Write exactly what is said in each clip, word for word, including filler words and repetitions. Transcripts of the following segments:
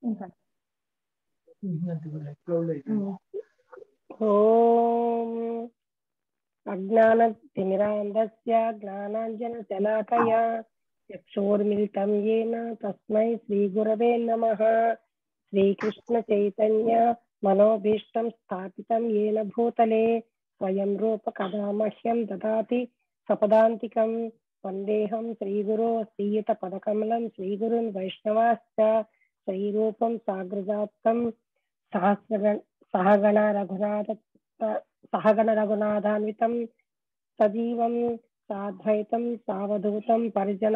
ఓం అజ్ఞానతిమిరాంధస్య జ్ఞానాంజనశలాకయా చక్షుర్మిలితం येन తస్మై శ్రీగురవే నమః. శ్రీకృష్ణ చైతన్య మనోభీష్టం స్థాపితం येन భూతలే స్వయం రూప కదా మహ్యం దదాతి సపదాంతికం. వందేహం శ్రీగురో శ్రీయుత పదకమలం శ్రీగురున్ వైష్ణవాశ్చ శ్రీరూపం సాగ్రజాతం సహస్ర సహగణ రఘునాథ సహగణ రఘునాథాన్వితం సజీవం సాద్వైతం సావధూతం పరిజన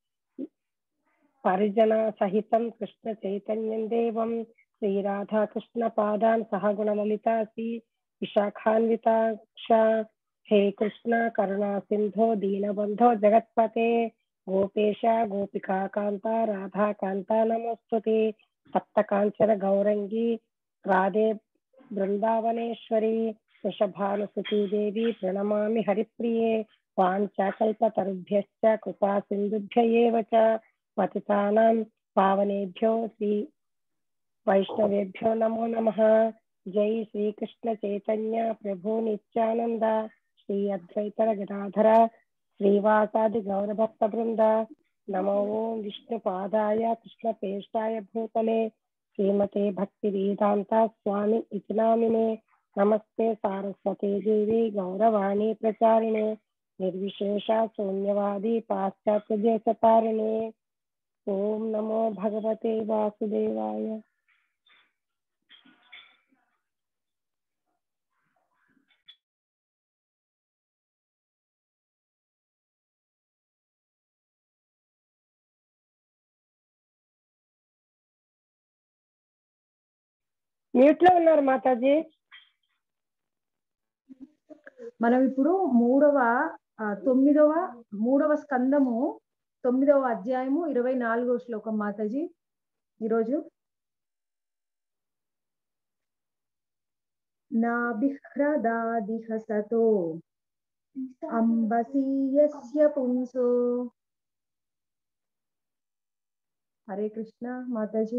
పరిజన సహితం కృష్ణ చైతన్యం దేవం శ్రీరాధాకృష్ణ పాదాన్ సహగుణ లలితా శ్రీ విశాఖాన్వితాక్ష. హే కృష్ణ కరుణా సింధో దీనబంధో జగత్పతే గోపేశ గోపికా కాంత రాధాకాంత నమోస్తుతే. సప్తకాంచన గౌరంగి రాధే బృందావనేశ్వరి వృషభానుసుతీ దేవి ప్రణమామి హరిప్రియే. వాంఛాకల్పతరుభ్యశ్చ కృపా సింధుభ్య ఏవ చ పతితానాం పావనేభ్యో శ్రీ వైష్ణవేభ్యో నమో నమః. జై శ్రీకృష్ణ చైతన్య ప్రభు నిత్యానంద శ్రీ అద్వైత గదాధర శ్రీవాసాది గౌరభక్త బృంద. నమో విష్ణు పాదాయ కృష్ణ పేష్టాయ భూతలే శ్రీమతే భక్తి వేదాంత స్వామి ఇతి నామినే. నమస్తే సారస్వతే దేవి గౌరవాణి ప్రచారిణే నిర్విశేష శూన్యవాది పాశ్చాత్య దేశతారిణే. ఓం నమో భగవతే వాసుదేవాయ. మ్యూట్ లో ఉన్నారు మాతాజీ. మనం ఇప్పుడు మూడవ తొమ్మిదవ మూడవ స్కందము తొమ్మిదవ అధ్యాయము ఇరవై నాలుగవ శ్లోకం మాతాజీ ఈరోజు. నాభిహ్రదాదిహ సతో అంబసీయస్య పుంసో. హరే కృష్ణ మాతాజీ.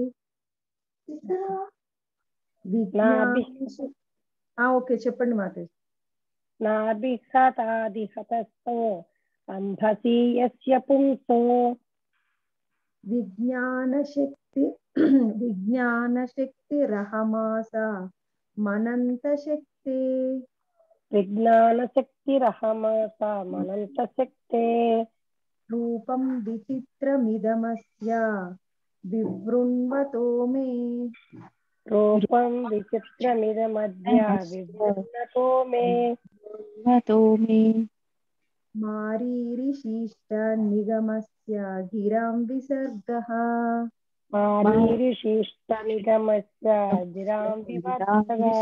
ఓకే చెప్పండి మాతాజీ. నాభిహతాదిహతస్తో అంభసీయస్య పుంసో. విజ్ఞాన శక్తి విజ్ఞాన శక్తి రహమాస మనంత శక్తి. విజ్ఞాన శక్తి రహమాస మనంత శక్తే. రూపం విచిత్రమిదమస్య వివృణ్వతో మే. రూపం విచిత్రమిదమద్య వివృణ్వతో మే. మారీరిషిష్ట నిగమస్య గిరాం విసర్గః. మారీరిషిష్ట నిగమస్య గిరాం విసర్గః.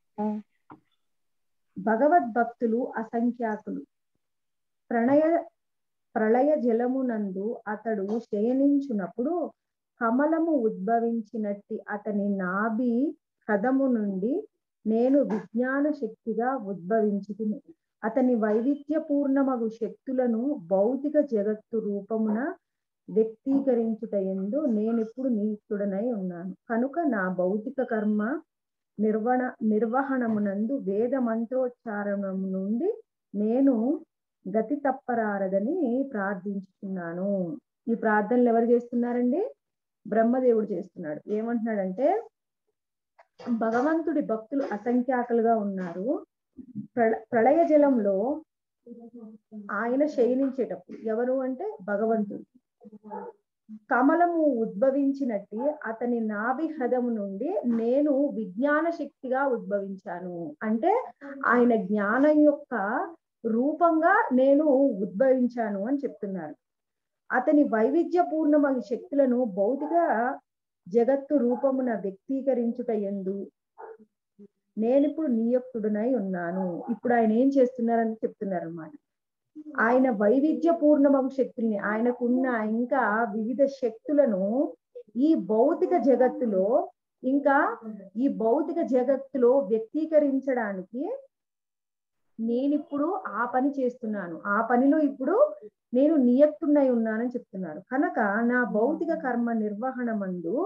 భగవద్భక్తులు అసంఖ్యాకులు. ప్రణయ ప్రళయ జలమునందు అతడు శయనించునప్పుడు కమలము ఉద్భవించినట్టి అతని నాభి హృదము నుండి నేను విజ్ఞాన శక్తిగా ఉద్భవించితిని. అతని వైవిధ్య పూర్ణమగు శక్తులను భౌతిక జగత్తు రూపమున వ్యక్తీకరించుటయందు నేనిప్పుడు నియుక్తుడనై ఉన్నాను. కనుక నా భౌతిక కర్మ నిర్వహణ నిర్వహణమునందు వేద మంత్రోచ్చారణము నుండి నేను గతి తప్పరారదని ప్రార్థించుకున్నాను. ఈ ప్రార్థనలు ఎవరు చేస్తున్నారండి? బ్రహ్మదేవుడు చేస్తున్నాడు. ఏమంటున్నాడంటే భగవంతుడి భక్తులు అసంఖ్యాకులుగా ఉన్నారు. ప్రళయ జలంలో ఆయన శయనించేటప్పుడు ఎవరు అంటే భగవంతుడు కమలము ఉద్భవించినట్టు అతని నాభి హృదము నుండి నేను విజ్ఞాన శక్తిగా ఉద్భవించాను. అంటే ఆయన జ్ఞానం యొక్క రూపంగా నేను ఉద్భవించాను అని చెప్తున్నారు. అతని వైవిధ్య పూర్ణమైన శక్తులను భౌతిక జగత్తు రూపమున వ్యక్తీకరించుట యందు నేనిప్పుడు నియుక్తుడనై ఉన్నాను. ఇప్పుడు ఆయన ఏం చేస్తున్నారని చెప్తున్నారు అన్నమాట. ఆయన వైవిధ్య పూర్ణమగు శక్తుల్ని ఆయనకున్న ఇంకా వివిధ శక్తులను ఈ భౌతిక జగత్తులో ఇంకా ఈ భౌతిక జగత్తులో వ్యక్తీకరించడానికి నేనిప్పుడు ఆ పని చేస్తున్నాను. ఆ పనిలో ఇప్పుడు నేను నియక్తున్నై ఉన్నానని చెప్తున్నారు. కనుక నా భౌతిక కర్మ నిర్వహణ మందు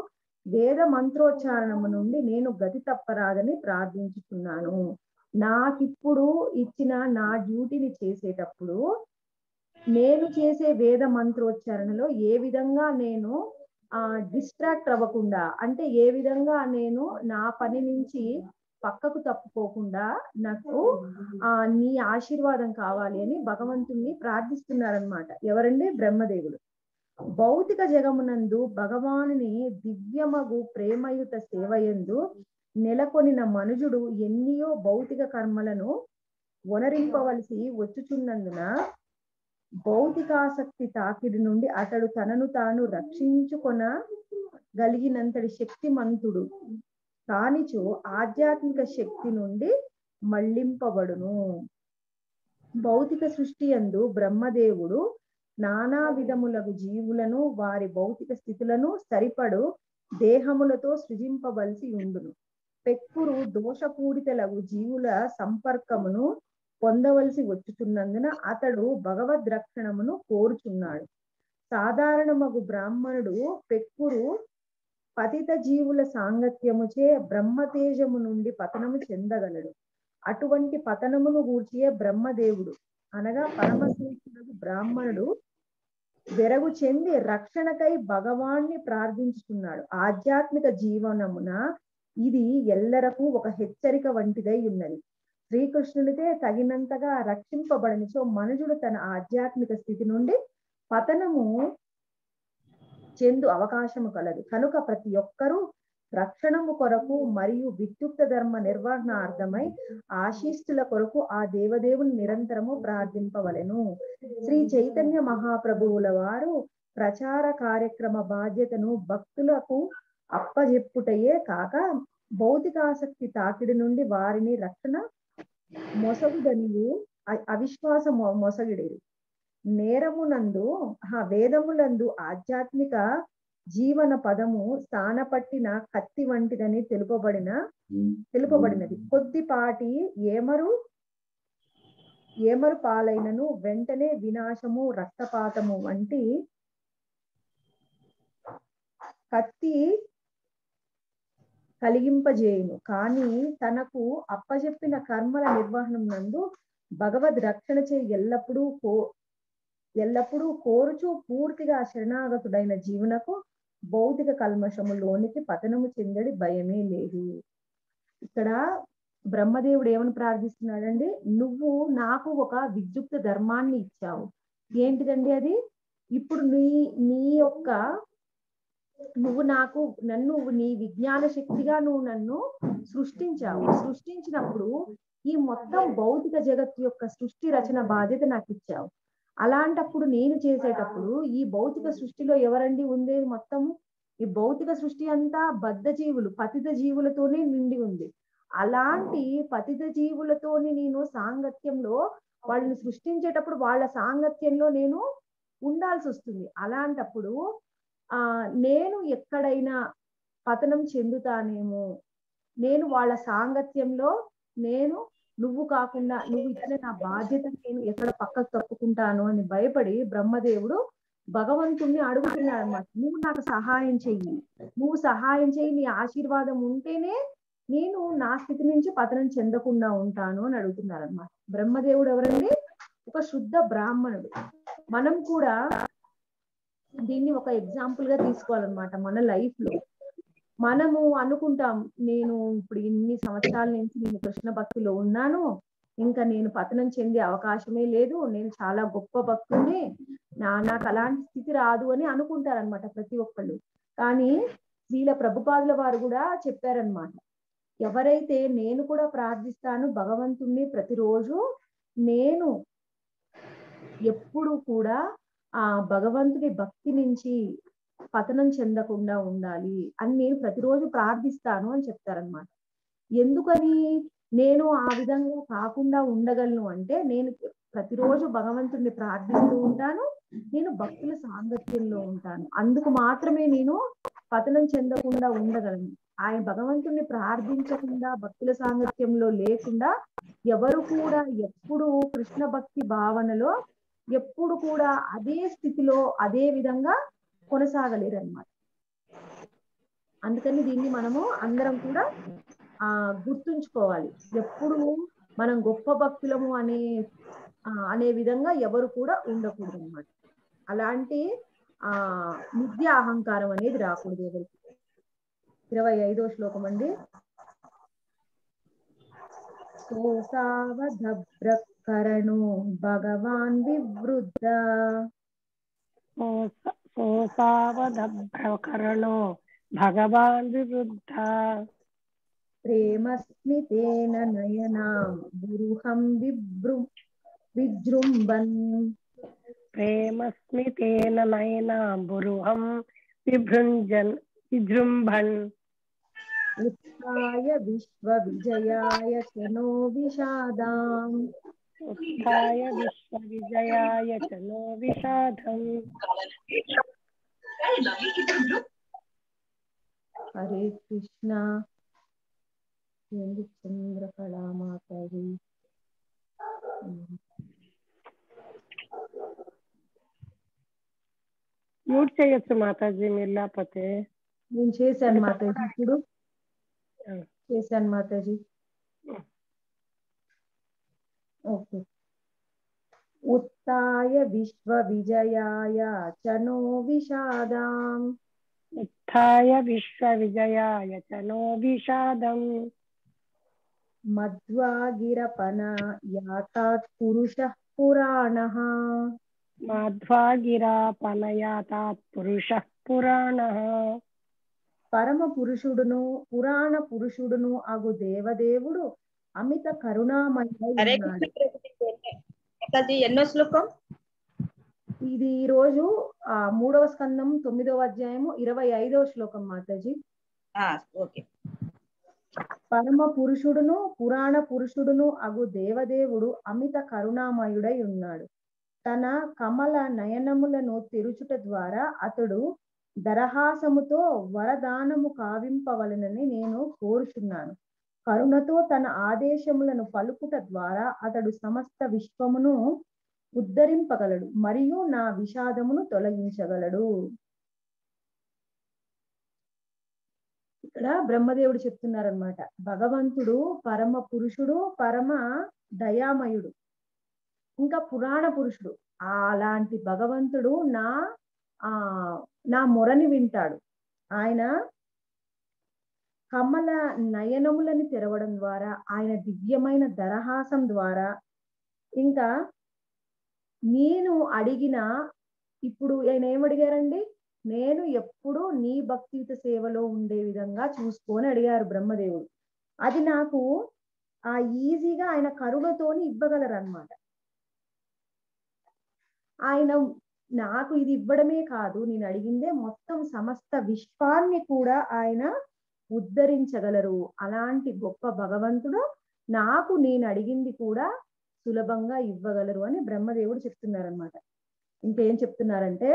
వేద మంత్రోచ్చారణము నుండి నేను గతి తప్పరాదని ప్రార్థించుతున్నాను. నాకిప్పుడు ఇచ్చిన నా డ్యూటీని చేసేటప్పుడు నేను చేసే వేద మంత్రోచ్చారణలో ఏ విధంగా నేను ఆ డిస్ట్రాక్ట్ అవ్వకుండా, అంటే ఏ విధంగా నేను నా పని నుంచి పక్కకు తప్పుకోకుండా నాకు ఆ నీ ఆశీర్వాదం కావాలి అని భగవంతుణ్ణి ప్రార్థిస్తున్నారనమాట. ఎవరండి? బ్రహ్మదేవుడు. భౌతిక జగమునందు భగవానుని దివ్యమగు ప్రేమయుత సేవయందు నెలకొనిన మనుజుడు ఎన్నియో భౌతిక కర్మలను వనరింపవలసి వచ్చుచున్నందున భౌతికాసక్తి తాకిడి నుండి అతడు తనను తాను రక్షించుకొన గలిగినంతటి శక్తిమంతుడు కానిచో ఆధ్యాత్మిక శక్తి నుండి మళ్లింపబడును. భౌతిక సృష్టి యందు బ్రహ్మదేవుడు నానా విధములకు జీవులను వారి భౌతిక స్థితులను సరిపడు దేహములతో సృజింపవలసి ఉండును. పెక్కురు దోషపూరితలగు జీవుల సంపర్కమును పొందవలసి వచ్చుచున్నందున అతడు భగవద్ రక్షణమును కోరుచున్నాడు. సాధారణమగు బ్రాహ్మణుడు పెక్కురు పతిత జీవుల సాంగత్యముచే బ్రహ్మతేజము నుండి పతనము చెందగలడు. అటువంటి పతనమును గూర్చియే బ్రహ్మదేవుడు అనగా పరమశ్రేష్ఠుడు బ్రాహ్మణుడు వెరగు చెంది రక్షణకై భగవాన్ని ప్రార్థించుతున్నాడు. ఆధ్యాత్మిక జీవనమున ఇది ఎల్లరకు ఒక హెచ్చరిక వంటిదై ఉన్నది. శ్రీకృష్ణునితే తగినంతగా రక్షింపబడనిచో మనుజుడు తన ఆధ్యాత్మిక స్థితి నుండి పతనము చెందు అవకాశము కలదు. కనుక ప్రతి ఒక్కరూ రక్షణము కొరకు మరియు విద్యుక్త ధర్మ నిర్వహణార్థమై ఆశీస్సుల కొరకు ఆ దేవదేవుని నిరంతరము ప్రార్థింపవలెను. శ్రీ చైతన్య మహాప్రభువుల వారు ప్రచార కార్యక్రమ బాధ్యతను భక్తులకు అప్పజెప్పుటయే కాక భౌతికాసక్తి తాకిడి నుండి వారిని రక్షణ మొసగుదనియు అవిశ్వాస మొసగిడేది. నేరమునందు ఆ వేదములందు ఆధ్యాత్మిక జీవన పదము స్థానపట్టిన కత్తి వంటిదని తెలుపబడిన తెలుపబడినది. కొద్దిపాటి ఏమరు ఏమరు పాలైనను వెంటనే వినాశము రక్తపాతము వంటి కత్తి కలిగింపజేయును. కానీ తనకు అప్పజెప్పిన కర్మల నిర్వహణం నందు భగవద్ రక్షణ చే ఎల్లప్పుడూ కో ఎల్లప్పుడూ కోరుచు పూర్తిగా శరణాగతుడైన జీవునకు భౌతిక కల్మషములోనికి పతనము చెందడి భయమే లేదు. ఇక్కడ బ్రహ్మదేవుడు ఏమని ప్రార్థిస్తున్నాడండి? నువ్వు నాకు ఒక విద్యుక్త ధర్మాన్ని ఇచ్చావు. ఏంటిదండి అది? ఇప్పుడు నీ నీ యొక్క నువ్వు నాకు నన్ను నీ విజ్ఞాన శక్తిగా నువ్వు నన్ను సృష్టించావు. సృష్టించినప్పుడు ఈ మొత్తం భౌతిక జగత్తు యొక్క సృష్టి రచన బాధ్యత నాకు ఇచ్చావు. అలాంటప్పుడు నేను చేసేటప్పుడు ఈ భౌతిక సృష్టిలో ఎవరండి ఉండేది? మొత్తము ఈ భౌతిక సృష్టి అంతా బద్ధ జీవులు, పతిత జీవులతోనే నిండి ఉంది. అలాంటి పతిత జీవులతోని నేను సాంగత్యంలో వాళ్ళని సృష్టించేటప్పుడు వాళ్ళ సాంగత్యంలో నేను ఉండాల్సి వస్తుంది. అలాంటప్పుడు ఆ నేను ఎక్కడైనా పతనం చెందుతానేమో, నేను వాళ్ళ సాంగత్యంలో నేను నువ్వు కాకుండా నువ్వు ఇచ్చిన నా బాధ్యత నేను ఎక్కడ పక్కకు తప్పుకుంటాను అని భయపడి బ్రహ్మదేవుడు భగవంతుణ్ణి అడుగుతున్నాడు అన్నమాట. నువ్వు నాకు సహాయం చెయ్యి, నువ్వు సహాయం చెయ్యి, నీ ఆశీర్వాదం ఉంటేనే నేను నా స్థితి నుంచి పతనం చెందకుండా ఉంటాను అని అడుగుతున్నారు అన్నమాట. బ్రహ్మదేవుడు ఎవరండి? ఒక శుద్ధ బ్రాహ్మణుడు. మనం కూడా దీన్ని ఒక ఎగ్జాంపుల్ గా తీసుకోవాలన్నమాట. మన లైఫ్ లో మనము అనుకుంటాం, నేను ఇప్పుడు ఇన్ని సంవత్సరాల నుంచి నేను కృష్ణ భక్తిలో ఉన్నాను, ఇంకా నేను పతనం చెందే అవకాశమే లేదు, నేను చాలా గొప్ప భక్తుని, నా నాకు అలాంటి స్థితి రాదు అని అనుకుంటారనమాట ప్రతి ఒక్కళ్ళు. కానీ శ్రీల ప్రభుపాదుల వారు కూడా చెప్పారనమాట, ఎవరైతే నేను కూడా ప్రార్థిస్తాను భగవంతుణ్ణి ప్రతిరోజు, నేను ఎప్పుడు కూడా ఆ భగవంతుడి భక్తి నుంచి పతనం చెందకుండా ఉండాలి అని నేను ప్రతిరోజు ప్రార్థిస్తాను అని చెప్తారనమాట. ఎందుకని నేను ఆ విధంగా కాకుండా ఉండగలను అంటే, నేను ప్రతిరోజు భగవంతుడిని ప్రార్థిస్తూ ఉంటాను, నేను భక్తుల సాంగత్యంలో ఉంటాను, అందుకు మాత్రమే నేను పతనం చెందకుండా ఉండగలను. ఆయన భగవంతుడిని ప్రార్థించకుండా భక్తుల సాంగత్యంలో లేకుండా ఎవరు కూడా ఎప్పుడు కృష్ణ భక్తి భావనలో ఎప్పుడు కూడా అదే స్థితిలో అదే విధంగా కొనసాగలేరు అన్నమాట. అందుకని దీన్ని మనము అందరం కూడా ఆ గుర్తుంచుకోవాలి. ఎప్పుడు మనం గొప్ప భక్తులము అనే ఆ అనే విధంగా ఎవరు కూడా ఉండకూడదు అన్నమాట. అలాంటి ఆ మిథ్య అహంకారం అనేది రాకూడదు ఎవరికి. ఇరవై ఐదో శ్లోకం అండి. సోసావధభ్రకరణో భగవాన్ వివృద్ధ సోసావధభ్రకరణో భగవాన్ వివృద్ధ ప్రేమస్మితేన నయనాం గురుహం విభృ విజృంభన్ ప్రేమస్మితేన నయనాంబురుహం విభృంజన్ విజృంభన్ ఉత్థాయ విశ్వవిజయాయ చనో విషాదాం ఉత్థాయ విశ్వవిజయాయ చనో విషాదం. హరే కృష్ణ. ఏంది చంద్రకళా మాతాజీ. మ్యూట్ చేయొచ్చు మాతాజీ మీరు లేకపోతే. నేను చేశాను మాతాజీ, ఇప్పుడు చేశాను మాతాజీ. ఓకే. ఉత్థాయ విశ్వవిజయాయ చనో విషాదాం ఉత్థాయ విశ్వవిజయాయ చనో విషాదం మధ్వాగిరపన యాతాత్ పురుషః పురాణః మాధ్వాగిరాపనయాతాత్ పురుషః పురాణః. పరమ పురుషుడును పురాణ పురుషుడును అగు దేవదేవుడు అమిత కరుణామయుడై ఉన్నాడు. ఎన్నో శ్లోకం ఇది ఈ రోజు ఆ మూడవ స్కందం తొమ్మిదవ అధ్యాయము ఇరవై ఐదవ శ్లోకం మాతాజీ. ఓకే. పరమ పురుషుడును పురాణ పురుషుడును అగు దేవదేవుడు అమిత కరుణామయుడై ఉన్నాడు. తన కమల నయనములను తెరుచుట ద్వారా అతడు దరహాసముతో వరదానము కావింపవలనని నేను కోరుచున్నాను. కరుణతో తన ఆదేశములను పలుకుట ద్వారా అతడు సమస్త విశ్వమును ఉద్ధరింపగలడు మరియు నా విషాదమును తొలగించగలడు. ఇక్కడ బ్రహ్మదేవుడు చెప్తున్నారనమాట. భగవంతుడు పరమ పురుషుడు, పరమ దయామయుడు, ఇంకా పురాణ పురుషుడు. అలాంటి భగవంతుడు నా ఆ నా మొరని వింటాడు. ఆయన కమల నయనములని తెరవడం ద్వారా, ఆయన దివ్యమైన దరహాసం ద్వారా, ఇంకా నేను అడిగిన ఇప్పుడు ఆయన ఏమడిగారండి, నేను ఎప్పుడు నీ భక్తియుత సేవలో ఉండే విధంగా చూసుకొని అడిగారు బ్రహ్మదేవుడు. అది నాకు ఆ ఈజీగా ఆయన కరుణతోని ఇవ్వగలరు అన్నమాట. ఆయన నాకు ఇది ఇవ్వడమే కాదు, నేను అడిగిందే మొత్తం సమస్త విశ్వాన్ని కూడా ఆయన ఉద్ధరించగలరు. అలాంటి గొప్ప భగవంతుడు నాకు నేను అడిగింది కూడా సులభంగా ఇవ్వగలరు అని బ్రహ్మదేవుడు చెప్తున్నారనమాట. ఇంకేం చెప్తున్నారంటే,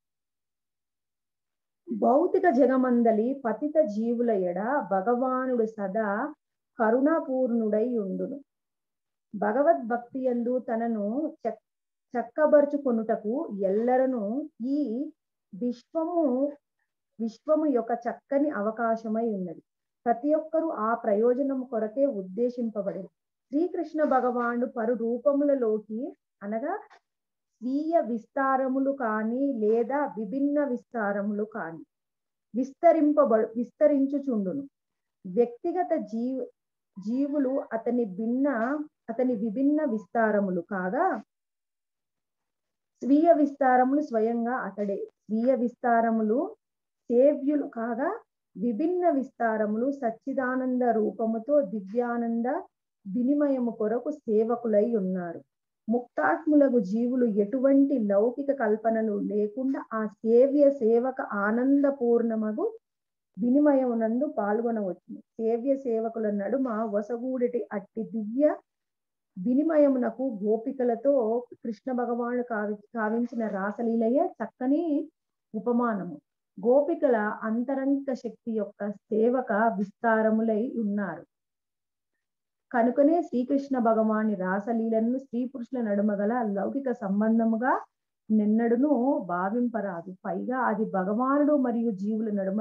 భౌతిక జగమందలి పతిత జీవుల ఎడ భగవానుడు సదా కరుణాపూర్ణుడై ఉండును. భగవద్భక్తి యందు తనను చక్ చక్కబరుచుకొనుటకు ఎల్లరను ఈ విశ్వము విశ్వము యొక్క చక్కని అవకాశమై ఉన్నది. ప్రతి ఒక్కరూ ఆ ప్రయోజనము కొరకే ఉద్దేశింపబడి శ్రీకృష్ణ భగవానుడు పరు రూపములలోకి అనగా స్వీయ విస్తారములు కానీ లేదా విభిన్న విస్తారములు కానీ విస్తరింపబడు విస్తరించుచుండును. వ్యక్తిగత జీవ జీవులు అతని భిన్న అతని విభిన్న విస్తారములు కాగా, స్వీయ విస్తారములు స్వయంగా అతడే. స్వీయ విస్తారములు సేవ్యులు కాగా, విభిన్న విస్తారములు సచ్చిదానంద రూపముతో దివ్యానంద వినిమయము కొరకు సేవకులై ఉన్నారు. ముక్తాత్ములకు జీవులు ఎటువంటి లౌకిక కల్పనలు లేకుండా ఆ సేవ్య సేవక ఆనందపూర్ణమగు వినిమయమునందు పాల్గొనవచ్చు. సేవ్య సేవకుల నడుమ వసగూడిటి అట్టి దివ్య వినిమయమునకు గోపికలతో కృష్ణ భగవానుడు కావి కావించిన రాసలీలయే చక్కని ఉపమానము. గోపికల అంతరంగిక శక్తి యొక్క సేవక విస్తారములై ఉన్నారు కనుకనే శ్రీకృష్ణ భగవాని రాసలీలను స్త్రీ పురుషుల నడుమ గల లౌకిక సంబంధముగా నిన్నడును భావింపరాదు. పైగా అది భగవానుడు మరియు జీవుల నడుమ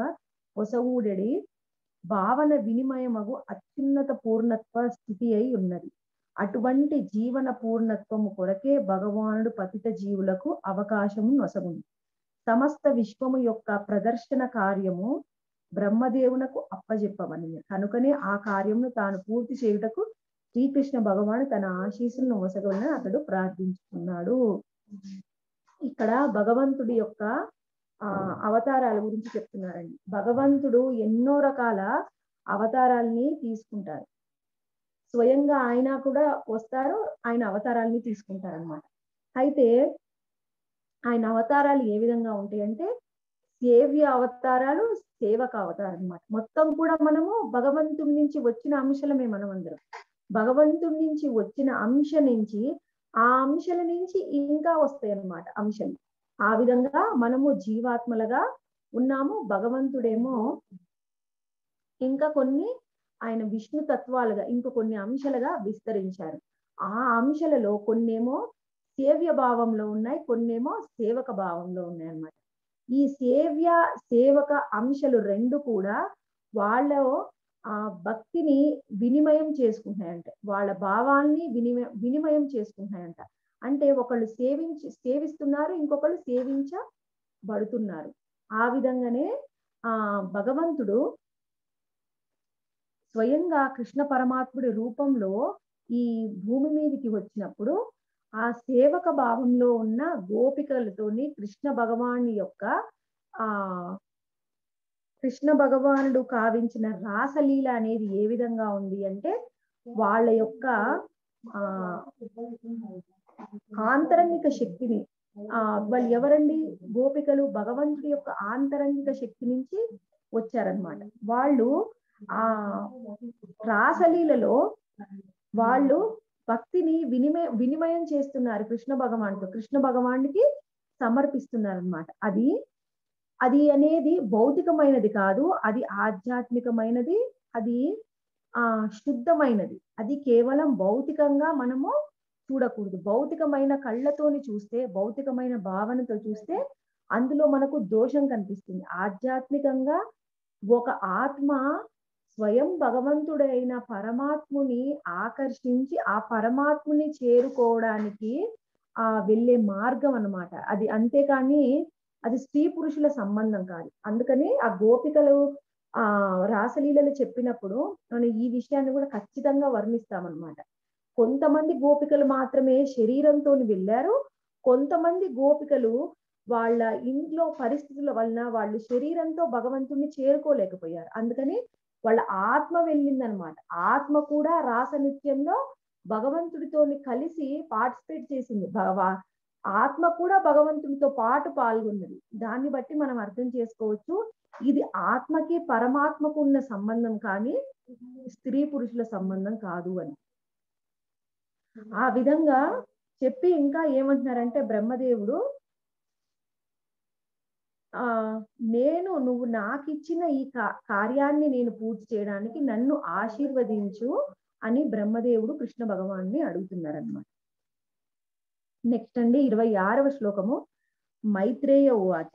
ఒసగూడెడి భావన వినిమయమగు అత్యున్నత పూర్ణత్వ స్థితి అయి ఉన్నది. అటువంటి జీవన పూర్ణత్వము కొరకే భగవానుడు పతిత జీవులకు అవకాశము నొసగును. సమస్త విశ్వము యొక్క ప్రదర్శన కార్యము బ్రహ్మదేవునకు అప్పజెప్పవని కనుకనే ఆ కార్యమును తాను పూర్తి చేయుటకు శ్రీకృష్ణ భగవాను తన ఆశీస్సులను నొసగవలని అతడు ప్రార్థించుకున్నాడు. ఇక్కడ భగవంతుడి యొక్క ఆ అవతారాల గురించి చెప్తున్నారండి. భగవంతుడు ఎన్నో రకాల అవతారాలని తీసుకుంటారు. స్వయంగా ఆయన కూడా వస్తారు, ఆయన అవతారాలని తీసుకుంటారు అన్నమాట. అయితే ఆయన అవతారాలు ఏ విధంగా ఉంటాయి అంటే సేవ్య అవతారాలు, సేవక అవతారం అన్నమాట. మొత్తం కూడా మనము భగవంతుడి నుంచి వచ్చిన అంశలమే మనం అందరం. భగవంతుడి నుంచి వచ్చిన అంశ నుంచి ఆ అంశాల నుంచి ఇంకా వస్తాయి అన్నమాట అంశాలు. ఆ విధంగా మనము జీవాత్మలుగా ఉన్నాము. భగవంతుడేమో ఇంకా కొన్ని ఆయన విష్ణు తత్వాలుగా ఇంకో కొన్ని అంశాలుగా విస్తరించారు. ఆ అంశాలలో కొన్నేమో సేవ్య భావంలో ఉన్నాయి, కొన్నేమో సేవక భావంలో ఉన్నాయి అన్నమాట. ఈ సేవ్య సేవక అంశాలు రెండు కూడా వాళ్ళ ఆ భక్తిని వినిమయం చేసుకుంటున్నాయంట, వాళ్ళ భావాల్ని వినిమయ వినిమయం చేసుకుంటున్నాయంట. అంటే ఒకళ్ళు సేవించి సేవిస్తున్నారు, ఇంకొకళ్ళు సేవించబడుతున్నారు. ఆ విధంగానే ఆ భగవంతుడు స్వయంగా కృష్ణ పరమాత్ముడి రూపంలో ఈ భూమి మీదకి వచ్చినప్పుడు ఆ సేవక భావంలో ఉన్న గోపికలతోని కృష్ణ భగవాని యొక్క ఆ కృష్ణ భగవానుడు కావించిన రాసలీల అనేది ఏ విధంగా ఉంది అంటే వాళ్ళ యొక్క ఆ ఆంతరంగిక శక్తిని ఆ వాళ్ళు ఎవరండి? గోపికలు భగవంతుడి యొక్క ఆంతరంగిక శక్తి నుంచి వచ్చారనమాట. వాళ్ళు ఆ రాసలీలలో వాళ్ళు భక్తిని వినిమయ వినిమయం చేస్తున్నారు కృష్ణ భగవానుడితో, కృష్ణ భగవానుడికి సమర్పిస్తున్నారు అనమాట. అది అది అనేది భౌతికమైనది కాదు, అది ఆధ్యాత్మికమైనది, అది ఆ శుద్ధమైనది. అది కేవలం భౌతికంగా మనము చూడకూడదు. భౌతికమైన కళ్ళతోని చూస్తే, భౌతికమైన భావనతో చూస్తే అందులో మనకు దోషం కనిపిస్తుంది. ఆధ్యాత్మికంగా ఒక ఆత్మ స్వయం భగవంతుడైన పరమాత్ముని ఆకర్షించి ఆ పరమాత్ముని చేరుకోవడానికి ఆ వెళ్ళే మార్గం అన్నమాట అది. అంతేకాని అది స్త్రీ పురుషుల సంబంధం కాదు. అందుకని ఆ గోపికలు ఆ రాసలీలలు చెప్పినప్పుడు మనం ఈ విషయాన్ని కూడా ఖచ్చితంగా వర్ణిస్తామన్నమాట. కొంతమంది గోపికలు మాత్రమే శరీరంతో వెళ్ళారు, కొంతమంది గోపికలు వాళ్ళ ఇంట్లో పరిస్థితుల వలన వాళ్ళు శరీరంతో భగవంతుణ్ణి చేరుకోలేకపోయారు. అందుకని వాళ్ళ ఆత్మ వెళ్ళిందనమాట. ఆత్మ కూడా రాస నృత్యంలో భగవంతుడితో కలిసి పార్టిసిపేట్ చేసింది. ఆత్మ కూడా భగవంతుడితో పాటు పాల్గొన్నది. దాన్ని బట్టి మనం అర్థం చేసుకోవచ్చు ఇది ఆత్మకి పరమాత్మకు ఉన్న సంబంధం కానీ స్త్రీ పురుషుల సంబంధం కాదు అని. ఆ విధంగా చెప్పి ఇంకా ఏమంటున్నారంటే బ్రహ్మదేవుడు ఆ నేను నువ్వు నాకు ఇచ్చిన ఈ కార్యాన్ని నేను పూర్తి చేయడానికి నన్ను ఆశీర్వదించు అని బ్రహ్మదేవుడు కృష్ణ భగవాన్ని అడుగుతున్నారన్నమాట. నెక్స్ట్ అండి ఇరవై ఆరవ శ్లోకము. మైత్రేయ ఉవాచ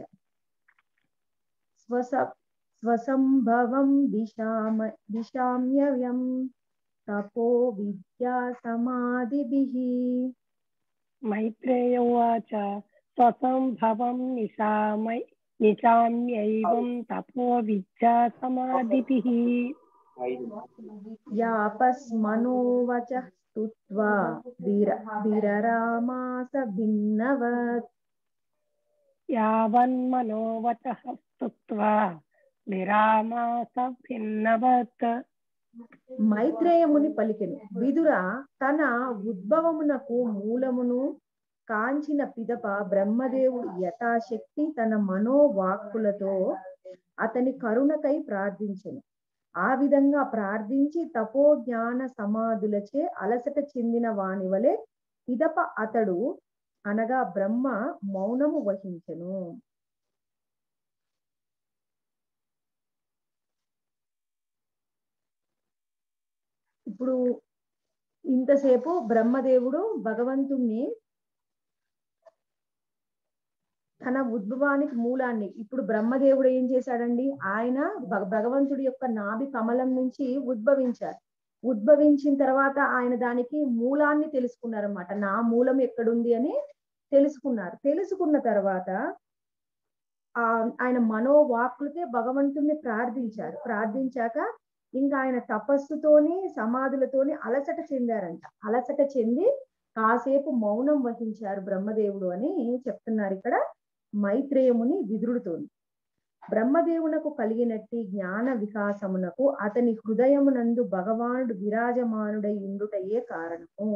స్వస స్వసంభవం దిశామ దిశామ్యయం తపో విద్యా సమాధిభిః. మైత్రేయ ఉవాచ స్వసంభవం నిశామై నిశామ్యైవం తపో విద్యా సమాధిభిః. యాపస్మనోవచః స్తుత్వా వీర వీరరామాస భిన్నవత్. యావన్మనోవచః స్తుత్వా విరామాస భిన్నవత్. మైత్రేయముని పలికెను, విదుర తన ఉద్భవమునకు మూలమును కాంచిన పిదప బ్రహ్మదేవుడు యథాశక్తి తన మనోవాక్కులతో అతని కరుణకై ప్రార్థించెను. ఆ విధంగా ప్రార్థించి తపో జ్ఞాన సమాధులచే అలసట చెందిన వాని వలె పిదప అతడు అనగా బ్రహ్మ మౌనము వహించెను. ఇప్పుడు ఇంతసేపు బ్రహ్మదేవుడు భగవంతుణ్ణి తన ఉద్భవానికి మూలాన్ని ఇప్పుడు బ్రహ్మదేవుడు ఏం చేశాడండి, ఆయన భగ- భగవంతుడి యొక్క నాభి కమలం నుంచి ఉద్భవించారు. ఉద్భవించిన తర్వాత ఆయన దానికి మూలాన్ని తెలుసుకున్నారన్నమాట. నా మూలం ఎక్కడుంది అని తెలుసుకున్నారు. తెలుసుకున్న తర్వాత ఆ ఆయన మనోవాక్కులకే భగవంతుణ్ణి ప్రార్థించారు. ప్రార్థించాక ఇంకా ఆయన తపస్సుతోని సమాధులతోని అలసట చెందారంట. అలసట చెంది కాసేపు మౌనం వహించారు బ్రహ్మదేవుడు అని చెప్తున్నారు ఇక్కడ మైత్రేయముని విదురుడితోని. బ్రహ్మదేవునకు కలిగినట్టి జ్ఞాన వికాసమునకు అతని హృదయమునందు భగవానుడు విరాజమానుడై ఉండుటయే కారణము.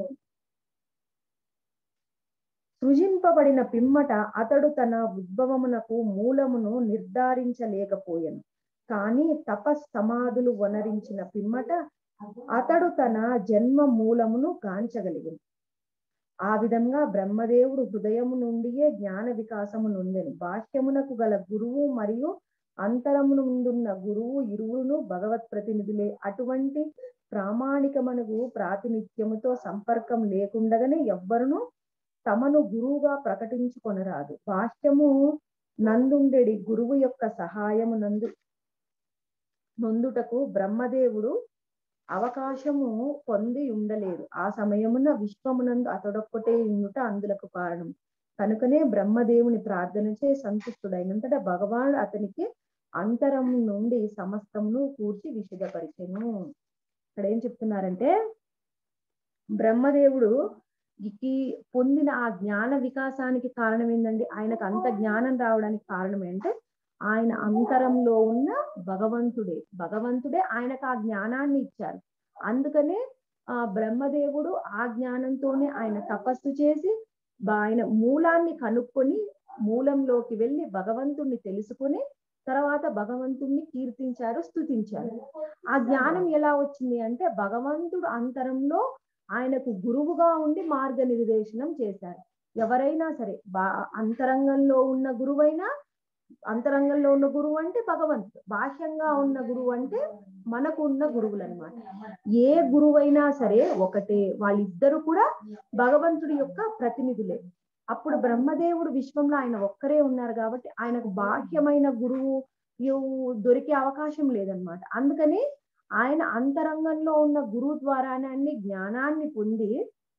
సృజింపబడిన పిమ్మట అతడు తన ఉద్భవమునకు మూలమును నిర్ధారించలేకపోయెను. కానీ తపస్ సమాధులు వనరించిన పిమ్మట అతడు తన జన్మ మూలమును గాంచగలిగెను. ఆ విధంగా బ్రహ్మదేవుడు హృదయము నుండియే జ్ఞాన వికాసము నొందెను. బాహ్యమునకు గల గురువు మరియు అంతరమునందున్న గురువు ఇరువురును భగవత్ ప్రతినిధులే. అటువంటి ప్రామాణికమనకు ప్రాతినిధ్యముతో సంపర్కం లేకుండగానే ఎవ్వరును తమను గురువుగా ప్రకటించుకొనరాదు. బాహ్యము నందుండెడి గురువు యొక్క సహాయము నందు నొందుటకు బ్రహ్మదేవుడు అవకాశము పొంది ఉండలేదు. ఆ సమయమున విశ్వమునందు అతడొక్కటే ఉండుట అందులకు కారణం. కనుకనే బ్రహ్మదేవుని ప్రార్థనచే సంతుష్టుడైనంతట భగవానుడు అతనికి అంతరము నుండి సమస్తమును కూర్చి విశదపరిచెను. ఇక్కడ ఏం చెప్తున్నారంటే బ్రహ్మదేవుడు ఈ పొందిన ఆ జ్ఞాన వికాసానికి కారణం ఏంటండి, ఆయనకు అంత జ్ఞానం రావడానికి కారణం ఏంటంటే ఆయన అంతరంలో ఉన్న భగవంతుడే భగవంతుడే ఆయనకు ఆ జ్ఞానాన్ని ఇచ్చారు. అందుకనే ఆ బ్రహ్మదేవుడు ఆ జ్ఞానంతోనే ఆయన తపస్సు చేసి ఆయన మూలాన్ని కనుక్కొని మూలంలోకి వెళ్ళి భగవంతుణ్ణి తెలుసుకొని తర్వాత భగవంతుణ్ణి కీర్తించారు, స్తుతించారు. ఆ జ్ఞానం ఎలా వచ్చింది అంటే భగవంతుడు అంతరంలో ఆయనకు గురువుగా ఉండి మార్గనిర్దేశనం చేశారు. ఎవరైనా సరే బా అంతరంగంలో ఉన్న గురువైనా, అంతరంగంలో ఉన్న గురువు అంటే భగవంతుడు, బాహ్యంగా ఉన్న గురువు అంటే మనకు ఉన్న గురువులు అన్నమాట. ఏ గురువైనా సరే ఒకటే, వాళ్ళిద్దరు కూడా భగవంతుడి యొక్క ప్రతినిధులే. అప్పుడు బ్రహ్మదేవుడు విశ్వంలో ఆయన ఒక్కరే ఉన్నారు కాబట్టి ఆయనకు బాహ్యమైన గురువు దొరికే అవకాశం లేదనమాట. అందుకని ఆయన అంతరంగంలో ఉన్న గురువు ద్వారానే అన్ని జ్ఞానాన్ని పొంది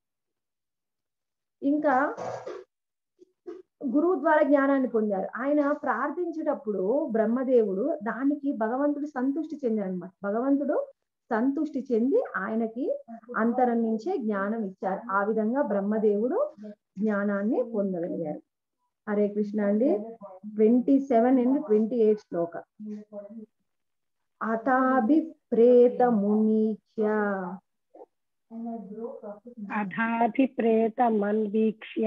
ఇంకా గురువు ద్వారా జ్ఞానాన్ని పొందారు. ఆయన ప్రార్థించేటప్పుడు బ్రహ్మదేవుడు దానికి భగవంతుడు సంతృష్టి చెందారు అనమాట. భగవంతుడు సంతృష్టి చెంది ఆయనకి అంతరం నుంచే జ్ఞానం ఇచ్చారు. ఆ విధంగా బ్రహ్మదేవుడు జ్ఞానాన్ని పొందగలిగారు. హరే కృష్ణ అండి. Twenty seven and twenty eight శ్లోక. అతాభిప్రేత మునీక్ష్య అధాభిప్రేతమన్వీక్ష్య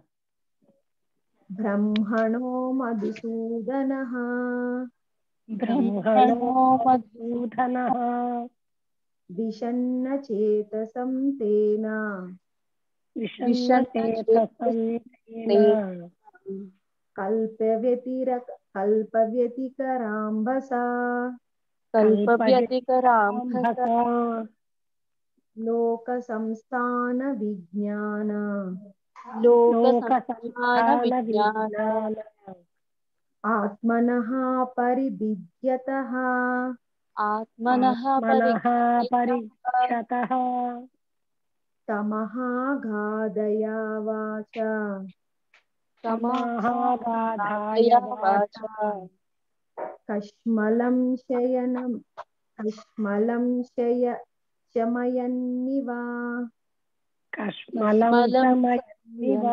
బ్రహ్మణో మధుసూదనః బ్రహ్మణో మధుసూదనః విషన్న చేతసం తేన విషన్నచేతసం తేన కల్ప వ్యతిరక కల్ప వ్యతికరాంబసా కల్పవ్యతికరాంభసా లోక సంస్థాన విజ్ఞాన లోక లోక సంస్థాన సంస్థాన విజ్ఞాన విజ్ఞాన ఆత్మనః పరిభిద్యతః ఆత్మనః ఆత్మనః పరిజ్ఞాత పరిచ్ఛతః తమః గాదయా వాచ తమఃగాధాయ వాచ కష్మలం శయనం కష్మలం శయ శమయన్నివా కష్మలం సమయన్నివ.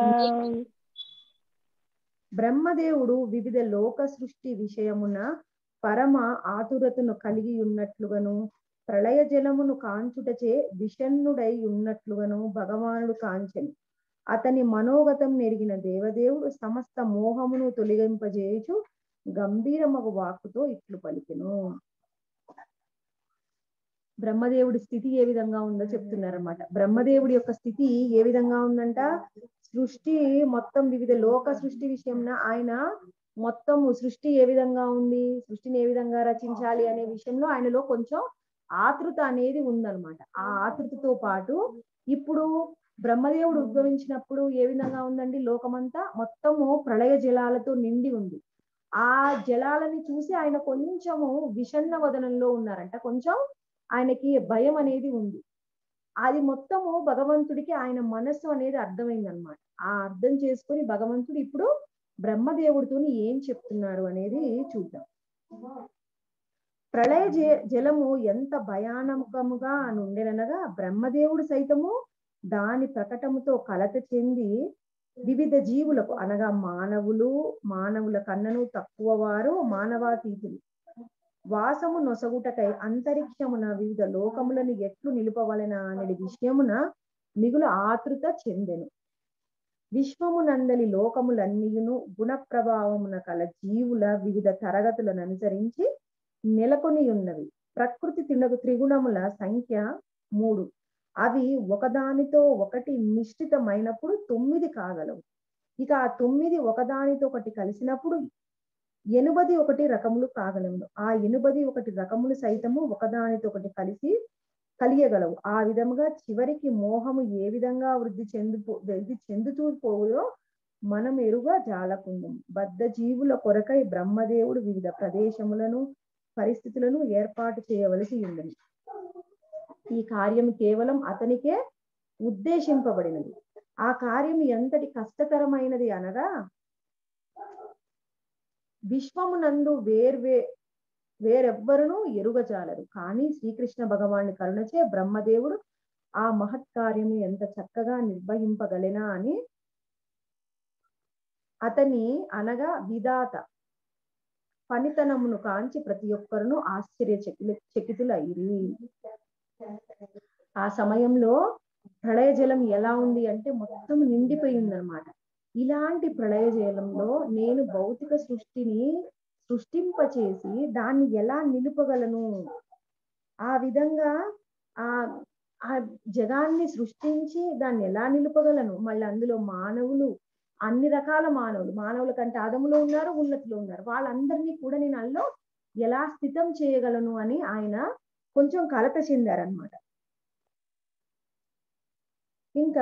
బ్రహ్మదేవుడు వివిధ లోక సృష్టి విషయమున పరమ ఆతురతను కలిగి ఉన్నట్లుగాను ప్రళయ జలమును కాంచుటచే విషన్నుడై ఉన్నట్లుగాను భగవానుడు కాంచెను. అతని మనోగతం నెరిగిన దేవదేవుడు సమస్త మోహమును తొలగింపజేయుచు గంభీరమగు వాక్కుతో ఇట్లు పలికెను. బ్రహ్మదేవుడి స్థితి ఏ విధంగా ఉందో చెప్తున్నారన్నమాట. బ్రహ్మదేవుడి యొక్క స్థితి ఏ విధంగా ఉందంట, సృష్టి మొత్తం వివిధ లోక సృష్టి విషయంలో ఆయన మొత్తం సృష్టి ఏ విధంగా ఉంది, సృష్టిని ఏ విధంగా రచించాలి అనే విషయంలో ఆయనలో కొంచెం ఆతృత అనేది ఉందన్నమాట. ఆ ఆతృతతో పాటు ఇప్పుడు బ్రహ్మదేవుడు ఉద్భవించినప్పుడు ఏ విధంగా ఉందండి? లోకమంతా మొత్తము ప్రళయ జలాలతో నిండి ఉంది. ఆ జలాలని చూసి ఆయన కొంచెము విషణ్ణ వదనంలో ఉన్నారంట. కొంచెం ఆయనకి భయం అనేది ఉంది. అది మొత్తము భగవంతుడికి ఆయన మనస్సు అనేది అర్థమైందనమాట. ఆ అర్థం చేసుకొని భగవంతుడు ఇప్పుడు బ్రహ్మదేవుడితోని ఏం చెప్తున్నారు అనేది చూద్దాం. ప్రళయ జ- జలము ఎంత భయానకముగా నుండెనగా బ్రహ్మదేవుడు సైతము దాని ప్రకటముతో కలత చెంది వివిధ జీవులకు అనగా మానవులు, మానవుల కన్నను తక్కువ వారు, మానవాతీతులు వాసము నొసగుటకై అంతరిక్షమున వివిధ లోకములను ఎట్లు నిలుపవలెన అనే విషయమున మిగులు ఆతృత చెందెను. విశ్వమునందలి లోకములన్నీయును గుణ ప్రభావమున కల జీవుల వివిధ తరగతులను అనుసరించి నెలకొని ఉన్నవి. ప్రకృతి తినకు త్రిగుణముల సంఖ్య మూడు. అవి ఒకదానితో ఒకటి మిశ్రితమైనప్పుడు తొమ్మిది కాగలవు. ఇక ఆ తొమ్మిది ఒకదానితో ఒకటి కలిసినప్పుడు ఎనుబది ఒకటి రకములు కాగలవు. ఆ ఎనుబది ఒకటి రకములు సైతము ఒకదానితో ఒకటి కలిసి కలియగలవు. ఆ విధముగా చివరికి మోహము ఏ విధంగా వృద్ధి చెందుపో వృద్ధి చెందుతూ పోదో మనం ఎరుగా జాలకుందం. బద్ధ జీవుల కొరకై బ్రహ్మదేవుడు వివిధ ప్రదేశములను పరిస్థితులను ఏర్పాటు చేయవలసి ఉన్నది. ఈ కార్యం కేవలం అతనికే ఉద్దేశింపబడినది. ఆ కార్యం ఎంతటి కష్టతరమైనది అనగా విశ్వమునందు వేర్వే వేరెవ్వరును ఎరుగజాలరు. కానీ శ్రీకృష్ణ భగవాని కరుణచే బ్రహ్మదేవుడు ఆ మహత్కార్యము ఎంత చక్కగా నిర్వహింపగలెనా అని అతని అనగా విధాత పనితనమును కాంచి ప్రతి ఒక్కరును ఆశ్చర్య చకిల చకితులైరి. ఆ సమయంలో ప్రళయ జలం ఎలా ఉంది అంటే మొత్తం నిండిపోయింది అనమాట. ఇలాంటి ప్రళయ జలంలో నేను భౌతిక సృష్టిని సృష్టింపచేసి దాన్ని ఎలా నిలుపగలను? ఆ విధంగా ఆ ఆ జగాన్ని సృష్టించి దాన్ని ఎలా నిలుపగలను? మళ్ళీ అందులో మానవులు, అన్ని రకాల మానవులు, మానవుల కంటే అదములో ఉన్నారు, ఉన్నతిలో ఉన్నారు, వాళ్ళందరినీ కూడా నేను అందులో ఎలా స్థితం చేయగలను అని ఆయన కొంచెం కలత చెందారనమాట. ఇంకా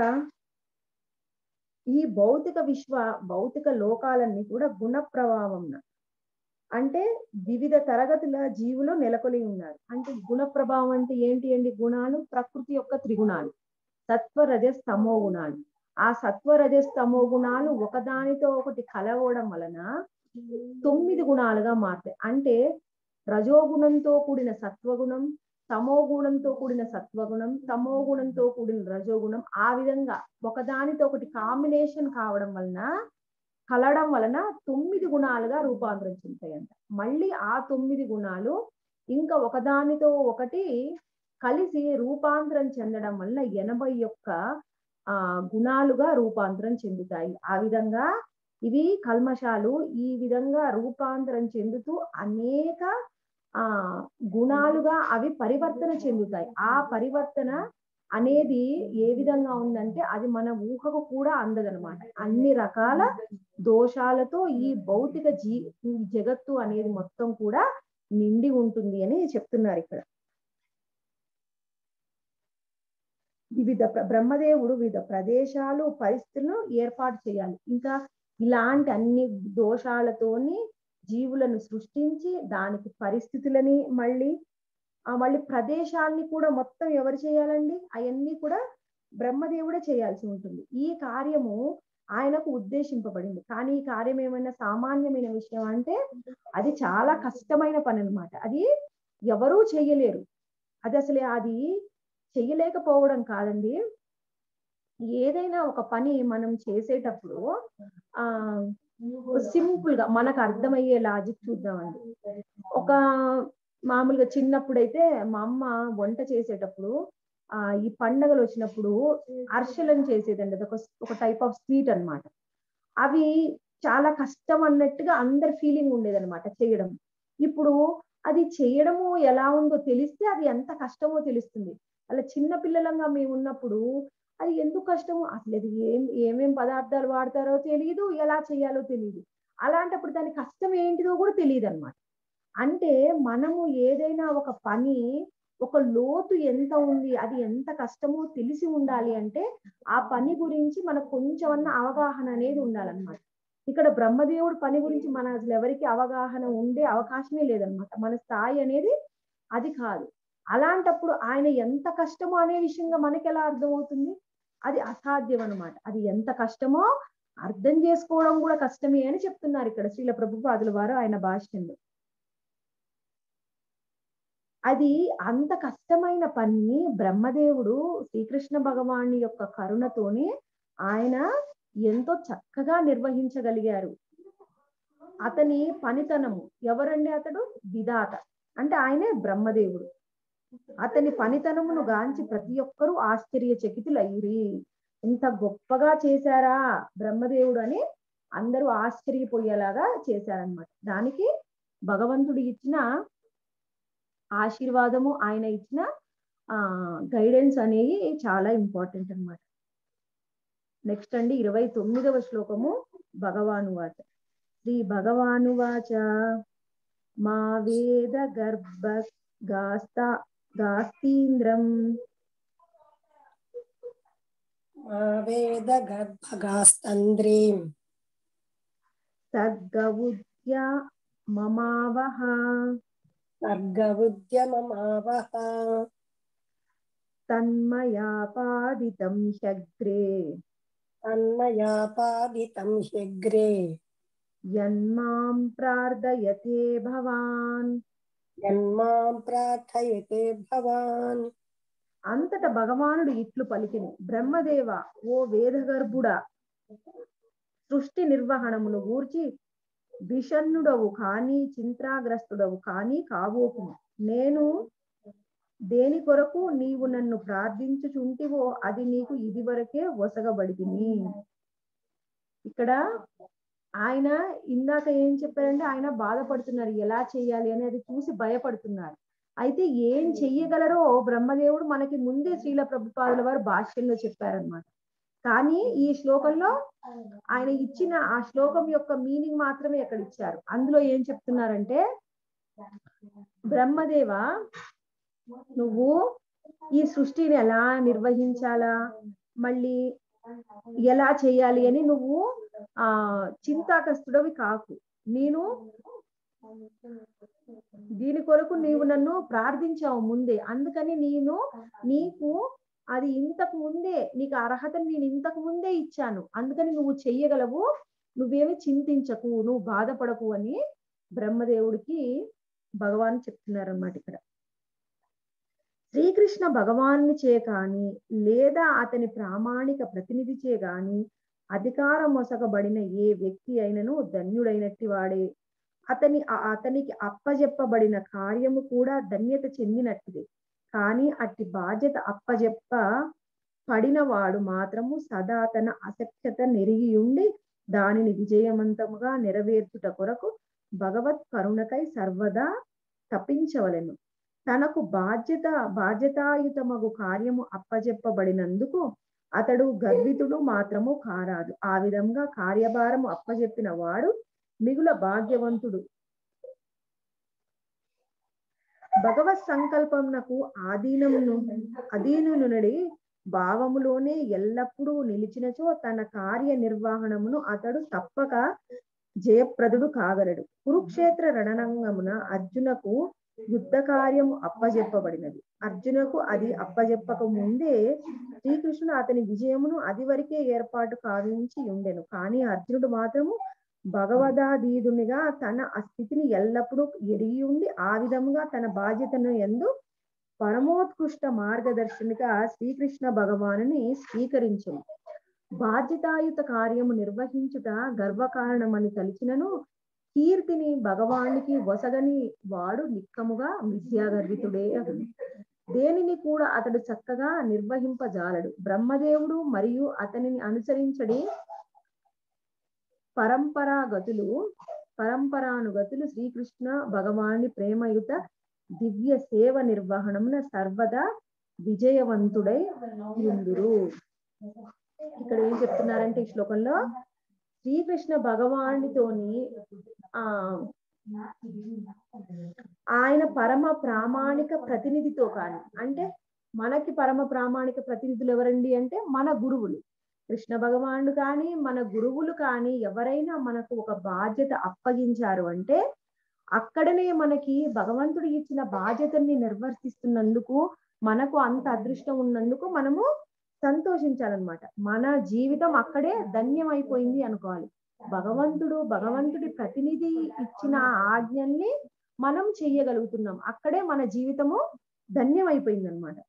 ఈ భౌతిక విశ్వ భౌతిక లోకాలన్నీ కూడా గుణ ప్రభావం అంటే వివిధ తరగతుల జీవులు నెలకొని ఉన్నారు. అంటే గుణ ప్రభావం అంటే ఏంటి అండి? గుణాలు ప్రకృతి యొక్క త్రిగుణాలు, సత్వ రజస్ తమో గుణాలు. ఆ సత్వ రజస్ తమో గుణాలు ఒకదానితో ఒకటి కలవడం వలన తొమ్మిది గుణాలుగా మారుతాయి. అంటే రజోగుణంతో కూడిన సత్వగుణం, తమో గుణంతో కూడిన సత్వగుణం, తమో గుణంతో కూడిన రజోగుణం, ఆ విధంగా ఒకదానితో ఒకటి కాంబినేషన్ కావడం వలన కలవడం వలన తొమ్మిది గుణాలుగా రూపాంతరం చెందుతాయంట. మళ్ళీ ఆ తొమ్మిది గుణాలు ఇంకా ఒకదానితో ఒకటి కలిసి రూపాంతరం చెందడం వల్ల ఎనభై ఒక్క ఆ గుణాలుగా రూపాంతరం చెందుతాయి. ఆ విధంగా ఇవి కల్మషాలు ఈ విధంగా రూపాంతరం చెందుతూ అనేక ఆ గుణాలుగా అవి పరివర్తన చెందుతాయి. ఆ పరివర్తన అనేది ఏ విధంగా ఉందంటే అది మన ఊహకు కూడా అందదనమాట. అన్ని రకాల దోషాలతో ఈ భౌతిక జీ ఈ జగత్తు అనేది మొత్తం కూడా నిండి ఉంటుంది అని చెప్తున్నారు ఇక్కడ. వివిధ బ్రహ్మదేవుడు వివిధ ప్రదేశాలు పరిస్థితులను ఏర్పాటు చేయాలి. ఇంకా ఇలాంటి అన్ని దోషాలతోని జీవులను సృష్టించి దానికి పరిస్థితులని మళ్ళీ ఆ మళ్ళీ ప్రదేశాలని కూడా మొత్తం ఎవరు చేయాలండి? అవన్నీ కూడా బ్రహ్మదేవుడే చేయాల్సి ఉంటుంది. ఈ కార్యము ఆయనకు ఉద్దేశింపబడింది. కానీ ఈ కార్యం ఏమైనా సామాన్యమైన విషయం అంటే అది చాలా కష్టమైన పని అనమాట. అది ఎవరూ చెయ్యలేరు. అది అసలే అది చెయ్యలేకపోవడం కాదండి. ఏదైనా ఒక పని మనం చేసేటప్పుడు ఆ సింపుల్ గా మనకు అర్థమయ్యే లాజిక్ చూద్దామండి. ఒక మామూలుగా చిన్నప్పుడైతే మా అమ్మ వంట చేసేటప్పుడు ఆ ఈ పండగలు వచ్చినప్పుడు అరిసెలను చేసేదండి. అది ఒక ఒక టైప్ ఆఫ్ స్వీట్ అన్నమాట. అవి చాలా కష్టం అన్నట్టుగా అందరి ఫీలింగ్ ఉండేదన్నమాట చేయడం. ఇప్పుడు అది చేయడము ఎలా ఉందో తెలిస్తే అది ఎంత కష్టమో తెలుస్తుంది. అలా చిన్న పిల్లలంగా మేము ఉన్నప్పుడు అది ఎందుకు కష్టము అసలు అది ఏం ఏమేం పదార్థాలు వాడతారో తెలియదు, ఎలా చేయాలో తెలియదు. అలాంటప్పుడు దాని కష్టం ఏంటిదో కూడా తెలియదు అనమాట. అంటే మనము ఏదైనా ఒక పని ఒక లోతు ఎంత ఉంది, అది ఎంత కష్టమో తెలిసి ఉండాలి అంటే ఆ పని గురించి మనకు కొంచెమన్నా అవగాహన అనేది ఉండాలన్నమాట. ఇక్కడ బ్రహ్మదేవుడు పని గురించి మన అసలు ఎవరికి అవగాహన ఉండే అవకాశమే లేదనమాట. మన స్థాయి అనేది అది కాదు. అలాంటప్పుడు ఆయన ఎంత కష్టమో అనే విషయంగా మనకి ఎలా అర్థమవుతుంది? అది అసాధ్యం అనమాట. అది ఎంత కష్టమో అర్థం చేసుకోవడం కూడా కష్టమే అని చెప్తున్నారు ఇక్కడ శ్రీల ప్రభుపాదుల వారు ఆయన భాష్యంలో. అది అంత కష్టమైన పని బ్రహ్మదేవుడు శ్రీకృష్ణ భగవాని యొక్క కరుణతోని ఆయన ఎంతో చక్కగా నిర్వహించగలిగారు. అతని పనితనము, ఎవరండి అతడు? విధాత అంటే ఆయనే బ్రహ్మదేవుడు. అతని పనితనమును గాంచి ప్రతి ఒక్కరూ ఆశ్చర్యచకితులయ్యిరి. ఇంత గొప్పగా చేశారా బ్రహ్మదేవుడు అని అందరూ ఆశ్చర్యపోయేలాగా చేశారనమాట. దానికి భగవంతుడు ఇచ్చిన ఆశీర్వాదము, ఆయన ఇచ్చిన ఆ గైడెన్స్ అనేవి చాలా ఇంపార్టెంట్ అన్నమాట. నెక్స్ట్ అండి ఇరవై తొమ్మిదవ శ్లోకము భగవానువాచ. శ్రీ భగవానువాచ మా వేద గర్భ గాస్తా గాస్తీంద్రం మా వేద గర్భగాస్తంద్రీం సద్గవుద్య మమావహ సర్గవుద్యమమావహ తన్మయాపాదితం హ్యగ్రే తన్మయాపాదితం హ్యగ్రే యన్మాం ప్రార్థయతే భవాన్. యన్మాం ప్రార్థయతే భవాన్. అంతట భగవానుడు ఇట్లు పలికిని, బ్రహ్మదేవ ఓ వేదగర్భుడా, సృష్టి నిర్వహణమును గూర్చి విషణ్ణుడవు కానీ చింతాగ్రస్తుడవు కానీ కాబోకుము. నేను దేని కొరకు నీవు నన్ను ప్రార్థించుచుంటివో అది నీకు ఇది వరకే ఒసగబడితిని. ఇక్కడ ఆయన ఇందాక ఏం చెప్పారంటే ఆయన బాధపడుతున్నారు, ఎలా చెయ్యాలి అనేది చూసి భయపడుతున్నారు. అయితే ఏం చెయ్యగలరో బ్రహ్మదేవుడు మనకి ముందే శ్రీల ప్రభుపాదుల వారు భాష్యంలో చెప్పారనమాట. కానీ ఈ శ్లోకంలో ఆయన ఇచ్చిన ఆ శ్లోకం యొక్క మీనింగ్ మాత్రమే అక్కడ ఇచ్చారు. అందులో ఏం చెప్తున్నారంటే, బ్రహ్మదేవ నువ్వు ఈ సృష్టిని ఎలా నిర్వహించాలా, మళ్ళీ ఎలా చేయాలి అని నువ్వు ఆ చింతాకస్తుడవి కాకు. నేను దీని కొరకు నీవు నన్ను ప్రార్థించావు ముందే, అందుకని నేను నీకు అది ఇంతకు ముందే నీకు అర్హతను నేను ఇంతకు ముందే ఇచ్చాను, అందుకని నువ్వు చెయ్యగలవు, నువ్వేమి చింతించకు, నువ్వు బాధపడకు అని బ్రహ్మదేవుడికి భగవాన్ చెప్తున్నారన్నమాట. ఇక్కడ శ్రీకృష్ణ భగవాన్ని చే కాని లేదా అతని ప్రామాణిక ప్రతినిధి చే గాని అధికారం మొసగబడిన ఏ వ్యక్తి అయినను ధన్యుడైనట్టి వాడే. అతని అతనికి అప్పజెప్పబడిన కార్యము కూడా ధన్యత చెందినట్టిదే. కానీ అట్టి బాధ్యత అప్పజెప్ప పడినవాడు మాత్రము సదా తన అసఖ్యత నెరిగి ఉండి దానిని విజయవంతముగా నెరవేర్చుట కొరకు భగవత్ కరుణకై సర్వదా తప్పించవలెను. తనకు బాధ్యత బాధ్యతాయుతమగు కార్యము అప్పజెప్పబడినందుకు అతడు గర్వితుడు మాత్రము కారాదు. ఆ విధంగా కార్యభారము అప్పజెప్పిన వాడు మిగుల భాగ్యవంతుడు. భగవత్ సంకల్పమునకు ఆధీనమును అధీనునుడి భావములోనే ఎల్లప్పుడూ నిలిచినచో తన కార్య నిర్వహణమును అతడు తప్పక జయప్రదుడు కాగలడు. కురుక్షేత్ర రణరంగమున అర్జునకు యుద్ధ కార్యము అప్పజెప్పబడినది. అర్జునకు అది అప్పజెప్పక ముందే శ్రీకృష్ణుడు అతని విజయమును అది వరకే ఏర్పాటు కావించి ఉండెను. కానీ అర్జునుడు మాత్రము భగవదాధీదునిగా తన ఆ స్థితిని ఎల్లప్పుడూ ఎరిగి ఉండి ఆ విధముగా తన బాధ్యతను యందు పరమోత్కృష్ట మార్గదర్శనిగా శ్రీకృష్ణ భగవానుని స్వీకరించును. బాధ్యతాయుత కార్యము నిర్వహించుట గర్వకారణమని తలిచినను కీర్తిని భగవానికి వసగని వాడు నిక్కముగా విద్యాగర్వితుడే అగును. దేనిని కూడా అతడు చక్కగా నిర్వహింపజాలడు. బ్రహ్మదేవుడు మరియు అతనిని అనుసరించడి పరంపరాగతులు పరంపరానుగతులు శ్రీకృష్ణ భగవాని ప్రేమయుత దివ్య సేవ నిర్వహణమున సర్వదా విజయవంతుడై ఉందురు. ఇక్కడ ఏం చెప్తున్నారంటే ఈ శ్లోకంలో శ్రీకృష్ణ భగవానితోని ఆ ఆయన పరమ ప్రామాణిక ప్రతినిధితో కానీ, అంటే మనకి పరమ ప్రామాణిక ప్రతినిధులు ఎవరండి అంటే మన గురువులు. కృష్ణ భగవానుడు కానీ మన గురువులు కానీ ఎవరైనా మనకు ఒక బాధ్యత అప్పగించారు అంటే అక్కడనే మనకి భగవంతుడు ఇచ్చిన బాధ్యతని నిర్వర్తిస్తున్నందుకు మనకు అంత అదృష్టం ఉన్నందుకు మనము సంతోషించాలన్నమాట. మన జీవితం అక్కడే ధన్యం అయిపోయింది అనుకోవాలి. భగవంతుడు భగవంతుడి ప్రతినిధి ఇచ్చిన ఆజ్ఞల్ని మనం చెయ్యగలుగుతున్నాం, అక్కడే మన జీవితము ధన్యం అయిపోయింది అనమాట.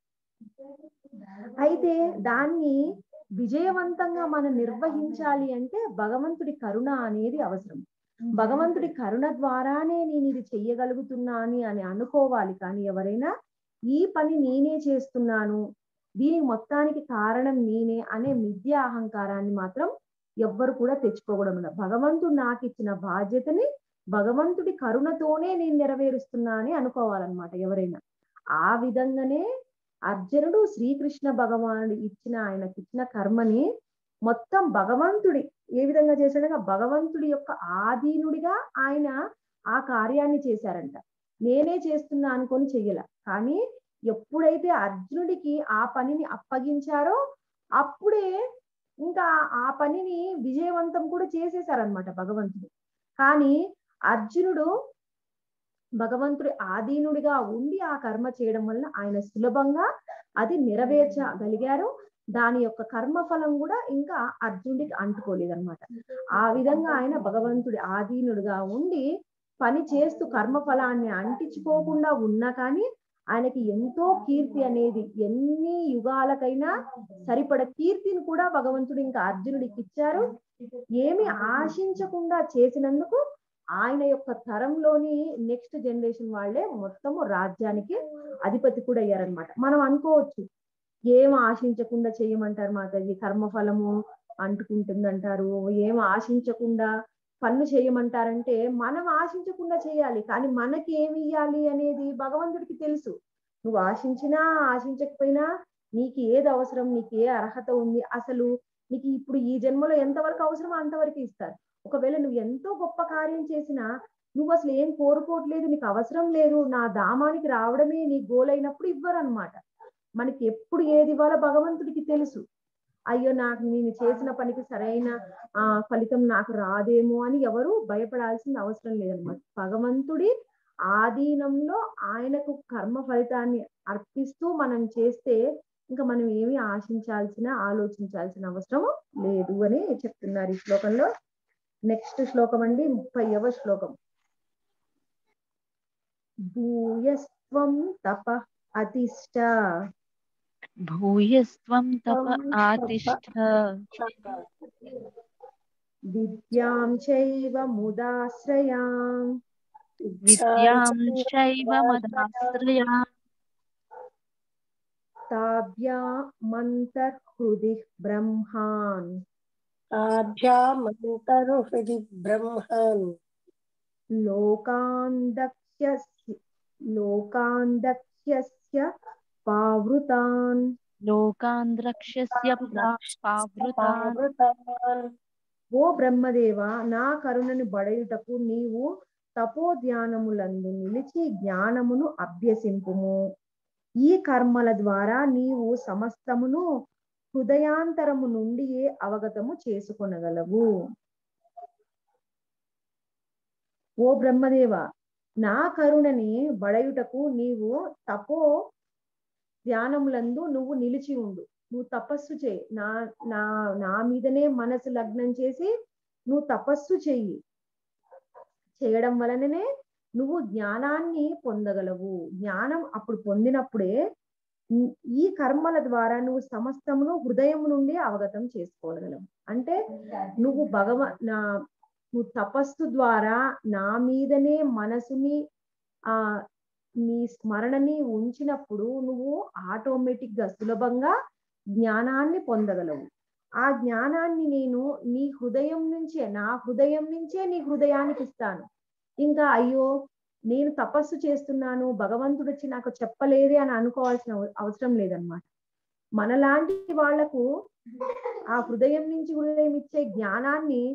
అయితే దాన్ని విజయవంతంగా మనం నిర్వహించాలి అంటే భగవంతుడి కరుణ అనేది అవసరం. భగవంతుడి కరుణ ద్వారానే నేను ఇది చెయ్యగలుగుతున్నాను అని అనుకోవాలి. కానీ ఎవరైనా ఈ పని నేనే చేస్తున్నాను, దీనికి మొత్తానికి కారణం నేనే అనే మిథ్యా అహంకారాన్ని మాత్రం ఎవ్వరు కూడా తెచ్చుకోకూడదు. భగవంతుడు నాకు ఇచ్చిన బాధ్యతని భగవంతుడి కరుణతోనే నేను నెరవేరుస్తున్నా అని అనుకోవాలన్నమాట ఎవరైనా. ఆ విధంగానే అర్జునుడు శ్రీకృష్ణ భగవానుడు ఇచ్చిన ఆయనకి ఇచ్చిన కర్మని మొత్తం భగవంతుడి ఏ విధంగా చేశాడగా భగవంతుడి యొక్క ఆధీనుడిగా ఆయన ఆ కార్యాన్ని చేశారంట. నేనే చేస్తున్నా అనుకొని చెయ్యాల. కానీ ఎప్పుడైతే అర్జునుడికి ఆ పనిని అప్పగించారో అప్పుడే ఇంకా ఆ పనిని విజయవంతం కూడా చేసేశారనమాట భగవంతుడు. కానీ అర్జునుడు భగవంతుడి ఆధీనుడిగా ఉండి ఆ కర్మ చేయడం వల్ల ఆయన సులభంగా అది నెరవేర్చగలిగారు. దాని యొక్క కర్మఫలం కూడా ఇంకా అర్జునుడికి అంటుకోలేదన్నమాట. ఆ విధంగా ఆయన భగవంతుడి ఆధీనుడిగా ఉండి పని చేస్తూ కర్మఫలాన్ని అంటించుకోకుండా ఉన్నా కానీ ఆయనకి ఎంతో కీర్తి అనేది ఎన్ని యుగాలకైనా సరిపడ కీర్తిని కూడా భగవంతుడు ఇంకా అర్జునుడికి ఇచ్చారు. ఏమి ఆశించకుండా చేసినందుకు ఆయన యొక్క తరంలోని నెక్స్ట్ జనరేషన్ వాళ్ళే మొత్తము రాజ్యానికి అధిపతి కూడా అయ్యారనమాట. మనం అనుకోవచ్చు ఏం ఆశించకుండా చేయమంటారు మాతాజీ, కర్మఫలము అంటుకుంటుందంటారు, ఏం ఆశించకుండా పనులు చేయమంటారంటే మనం ఆశించకుండా చేయాలి. కానీ మనకి ఏమి ఇయ్యాలి అనేది భగవంతుడికి తెలుసు. నువ్వు ఆశించినా ఆశించకపోయినా నీకు ఏది అవసరం, నీకు ఏ అర్హత ఉంది, అసలు నీకు ఇప్పుడు ఈ జన్మలో ఎంతవరకు అవసరమో అంతవరకు ఇస్తారు. ఒకవేళ నువ్వు ఎంతో గొప్ప కార్యం చేసినా నువ్వు అసలు ఏం కోరుకోవట్లేదు, నీకు అవసరం లేదు, నా ధామానికి రావడమే నీ గోల్ అయినప్పుడు ఇవ్వరు అనమాట. మనకి ఎప్పుడు ఏది ఇవ్వాలో భగవంతుడికి తెలుసు. అయ్యో నాకు నేను చేసిన పనికి సరైన ఆ ఫలితం నాకు రాదేమో అని ఎవరు భయపడాల్సిన అవసరం లేదనమాట. భగవంతుడి ఆధీనంలో ఆయనకు కర్మ ఫలితాన్ని అర్పిస్తూ మనం చేస్తే ఇంకా మనం ఏమి ఆశించాల్సిన ఆలోచించాల్సిన అవసరం లేదు అని చెప్తున్నారు ఈ శ్లోకంలో. నెక్స్ట్ శ్లోకం అండి, ముప్పైవ శ్లోకం. భూయస్త్వం తప అతిష్ట భూయస్త్వం తప ఆతిష్ఠ విద్యాం చైవ ముదాశ్రయాం విద్యాం చైవ మదాశ్రయా తాభ్యామంతర్హృది బ్రహ్మాన్ ఆభ్యామంతర్హృది బ్రహ్మాన్ లోకాందక్ష్యస్య లోకాందక్ష్యస్య పావృతాన్ లోకాంద్రక్ష్యస్య పావృతాన్. ఓ బ్రహ్మదేవ, నా కరుణను బడయుటకు నీవు తపోధ్యానములందు నిలిచి జ్ఞానమును అభ్యసింపుము. ఈ కర్మల ద్వారా నీవు సమస్తమును హృదయాంతరము నుండియే అవగతము చేసుకొనగలవు. ఓ బ్రహ్మదేవ, నా కరుణని బడయుటకు నీవు తపో ధ్యానములందు నువ్వు నిలిచి ఉండు, నువ్వు తపస్సు చేయి. నా నా నా మీదనే మనసు లగ్నం చేసి నువ్వు తపస్సు చెయ్యి. చేయడం వలననే నువ్వు జ్ఞానాన్ని పొందగలవు. జ్ఞానం అప్పుడు పొందినప్పుడే ఈ కర్మల ద్వారా నువ్వు సమస్తమును హృదయం నుండి అవగతం చేసుకోగలవు. అంటే నువ్వు భగవ నా నువ్వు తపస్సు ద్వారా నా మీదనే మనసుని ఆ నీ స్మరణని ఉంచినప్పుడు నువ్వు ఆటోమేటిక్ గా సులభంగా జ్ఞానాన్ని పొందగలవు. ఆ జ్ఞానాన్ని నేను నీ హృదయం నుంచే నా హృదయం నుంచే నీ హృదయానికి ఇస్తాను. ఇంకా అయ్యో నేను తపస్సు చేస్తున్నాను, భగవంతుడు వచ్చి నాకు చెప్పలేదే అని అనుకోవాల్సిన అవసరం లేదనమాట. మనలాంటి వాళ్లకు ఆ హృదయం నుంచి హృదయం ఇచ్చే జ్ఞానాన్ని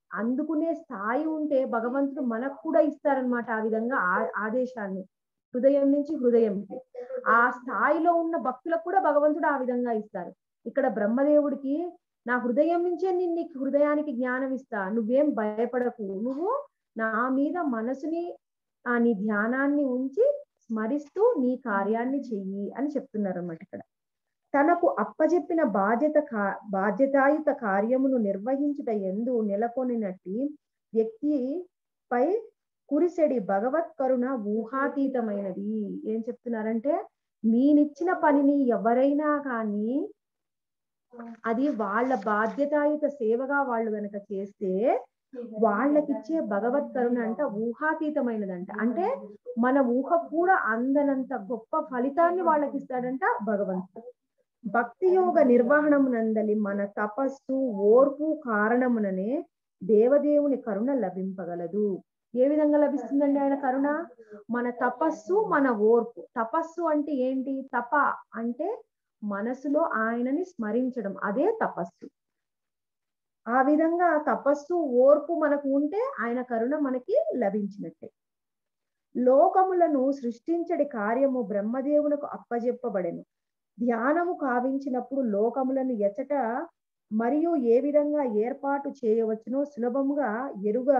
అందుకునే స్థాయి ఉంటే భగవంతుడు మనకు కూడా ఇస్తారనమాట ఆ విధంగా ఆ- ఆదేశాన్ని హృదయం నుంచి హృదయంకి. ఆ స్థాయిలో ఉన్న భక్తులకు కూడా భగవంతుడు ఆ విధంగా ఇస్తారు. ఇక్కడ బ్రహ్మదేవుడికి నా హృదయం నుంచే నేను నీకు హృదయానికి జ్ఞానం ఇస్తా, నువ్వేం భయపడకు, నువ్వు నా మీద మనసుని ఆ నీ ధ్యానాన్ని ఉంచి స్మరిస్తూ నీ కార్యాన్ని చెయ్యి అని చెప్తున్నారు అన్నమాట ఇక్కడ. తనకు అప్పజెప్పిన బాధ్యత కా బాధ్యతాయుత కార్యమును నిర్వహించుట ఎందు నెలకొనినట్టి వ్యక్తి పై కురిసెడి భగవత్ కరుణ ఊహాతీతమైనది. ఏం చెప్తున్నారంటే మీనిచ్చిన పనిని ఎవరైనా కానీ అది వాళ్ళ బాధ్యతాయుత సేవగా వాళ్ళు గనక చేస్తే వాళ్ళకిచ్చే భగవత్ కరుణ అంట ఊహాతీతమైనదంట. అంటే మన ఊహ కూడా అందనంత గొప్ప ఫలితాన్ని వాళ్ళకి ఇస్తాడంట భగవంతుడు. భక్తి యోగ నిర్వహణమునందలి మన తపస్సు ఓర్పు కారణముననే దేవదేవుని కరుణ లభింపగలదు. ఏ విధంగా లభిస్తుందండి ఆయన కరుణ? మన తపస్సు మన ఓర్పు. తపస్సు అంటే ఏంటి? తప అంటే మనసులో ఆయనని స్మరించడం, అదే తపస్సు. ఆ విధంగా తపస్సు ఓర్పు మనకు ఉంటే ఆయన కరుణ మనకి లభించినట్టే. లోకములను సృష్టించడి కార్యము బ్రహ్మదేవునకు అప్పజెప్పబడెను. ధ్యానము కావించినప్పుడు లోకములను ఎచట మరియు ఏ విధంగా ఏర్పాటు చేయవచ్చునో సులభముగా ఎరుగ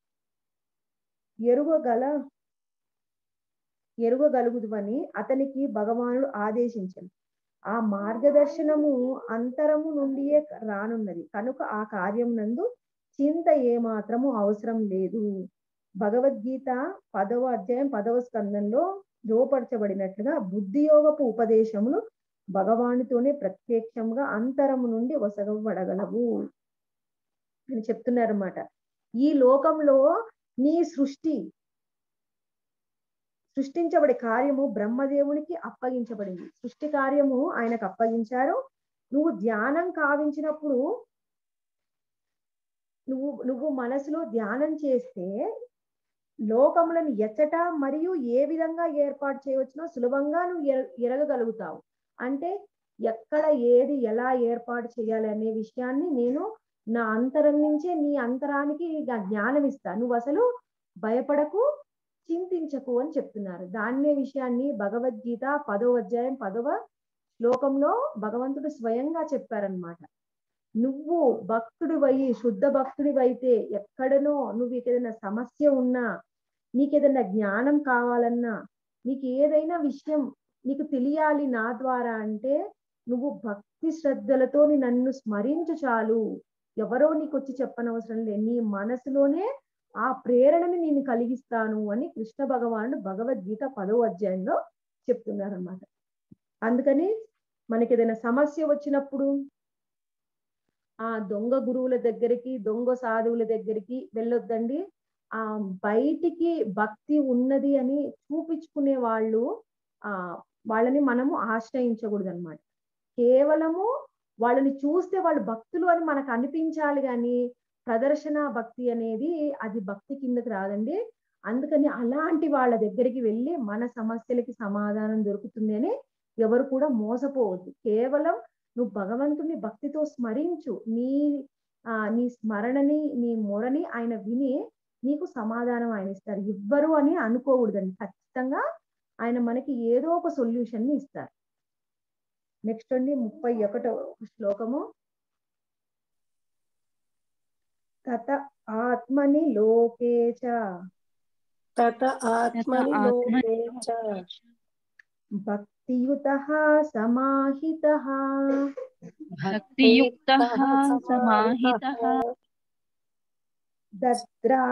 ఎరుగగల ఎరుగగలుగుదువని అతనికి భగవానుడు ఆదేశించను. ఆ మార్గదర్శనము అంతరము నుండియే రానున్నది కనుక ఆ కార్యం నందు చింత ఏమాత్రము అవసరం లేదు. భగవద్గీత పదవ అధ్యాయం పదవ స్కందంలో జోపరచబడినట్లుగా బుద్ధియోగపు ఉపదేశములు భగవానుతోనే ప్రత్యక్షంగా అంతరము నుండి వసగబడగలవు అని చెప్తున్నారన్నమాట. ఈ లోకంలో నీ సృష్టి సృష్టించబడే కార్యము బ్రహ్మదేవునికి అప్పగించబడింది. సృష్టి కార్యము ఆయనకు అప్పగించారు. నువ్వు ధ్యానం కావించినప్పుడు నువ్వు నువ్వు మనసులో ధ్యానం చేస్తే లోకములను ఎచ్చట మరియు ఏ విధంగా ఏర్పాటు చేయవచ్చునో సులభంగా నువ్వు ఎర ఎరగగలుగుతావు. అంటే ఎక్కడ ఏది ఎలా ఏర్పాటు చేయాలి అనే విషయాన్ని నేను నా అంతరం నుంచే నీ అంతరానికి నా జ్ఞానం ఇస్తా, నువ్వు అసలు భయపడకు, చింతించకు అని చెప్తున్నారు. దాన్నే విషయాన్ని భగవద్గీత పదవ అధ్యాయం పదవ శ్లోకంలో భగవంతుడు స్వయంగా చెప్పారనమాట. నువ్వు భక్తుడివై శుద్ధ భక్తుడివైతే ఎక్కడనో నువ్వు ఏదైనా సమస్య ఉన్నా, నీకేదైనా జ్ఞానం కావాలన్నా, నీకు ఏదైనా విషయం నీకు తెలియాలి నా ద్వారా అంటే నువ్వు భక్తి శ్రద్ధలతో నన్ను స్మరించు చాలు. ఎవరో నీకు వచ్చి చెప్పనవసరం లేదు, నీ మనసులోనే ఆ ప్రేరణని నేను కలిగిస్తాను అని కృష్ణ భగవానుడు భగవద్గీత పదవ అధ్యాయంలో చెప్తున్నారు అన్నమాట. అందుకని మనకి ఏదైనా సమస్య వచ్చినప్పుడు ఆ దొంగ గురువుల దగ్గరికి దొంగ సాధువుల దగ్గరికి వెళ్ళొద్దండి. ఆ బయటికి భక్తి ఉన్నది అని చూపించుకునే వాళ్ళు ఆ వాళ్ళని మనము ఆశ్రయించకూడదు అనమాట. కేవలము వాళ్ళని చూస్తే వాళ్ళు భక్తులు అని మనకు అనిపించాలి కానీ ప్రదర్శన భక్తి అనేది అది భక్తి కిందకి రాదండి. అందుకని అలాంటి వాళ్ళ దగ్గరికి వెళ్ళి మన సమస్యలకి సమాధానం దొరుకుతుంది అని ఎవరు కూడా మోసపోవద్దు. కేవలం నువ్వు భగవంతుని భక్తితో స్మరించు, నీ ఆ నీ స్మరణని నీ మొరని ఆయన విని నీకు సమాధానం ఆయన ఇస్తారు. ఇవ్వరు అని అనుకోకూడదండి. ఖచ్చితంగా ఆయన మనకి ఏదో ఒక సొల్యూషన్ ని ఇస్తారు. నెక్స్ట్ అండి ముప్పై ఒకటో శ్లోకము. తత ఆత్మని లోకేచ తత ఆత్మని లోకే చ భక్తియుతః సమాహితః భక్తియుక్తః సమాహితః దద్రా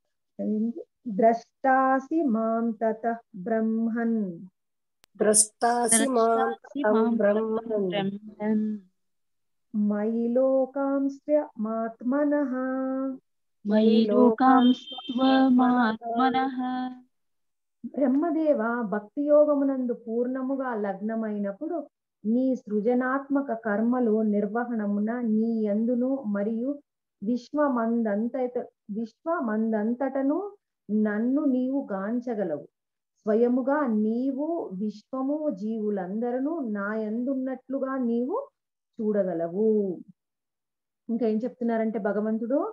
ద్రష్టాసి మాం తతః బ్రహ్మన్ ద్రష్టాసి మాం ద్రష్టాసి తం మాం బ్రహ్మన్ బ్రహ్మన్ మయి లోకాంస్త్యమాత్మనః మయి లోకాంస్త్వమాత్మనః. బ్రహ్మదేవ భక్తి యోగమునందు పూర్ణముగా లగ్నమైనప్పుడు నీ సృజనాత్మక కర్మలు నిర్వహణమున నీ యందును మరియు విశ్వమందంత విశ్వమందంతటను నన్ను నీవు గాంచగలవు. స్వయముగా నీవు విశ్వము జీవులందరూ నా యందున్నట్లుగా నీవు చూడగలవు. ఇంకా ఏం చెప్తున్నారంటే భగవంతుడు,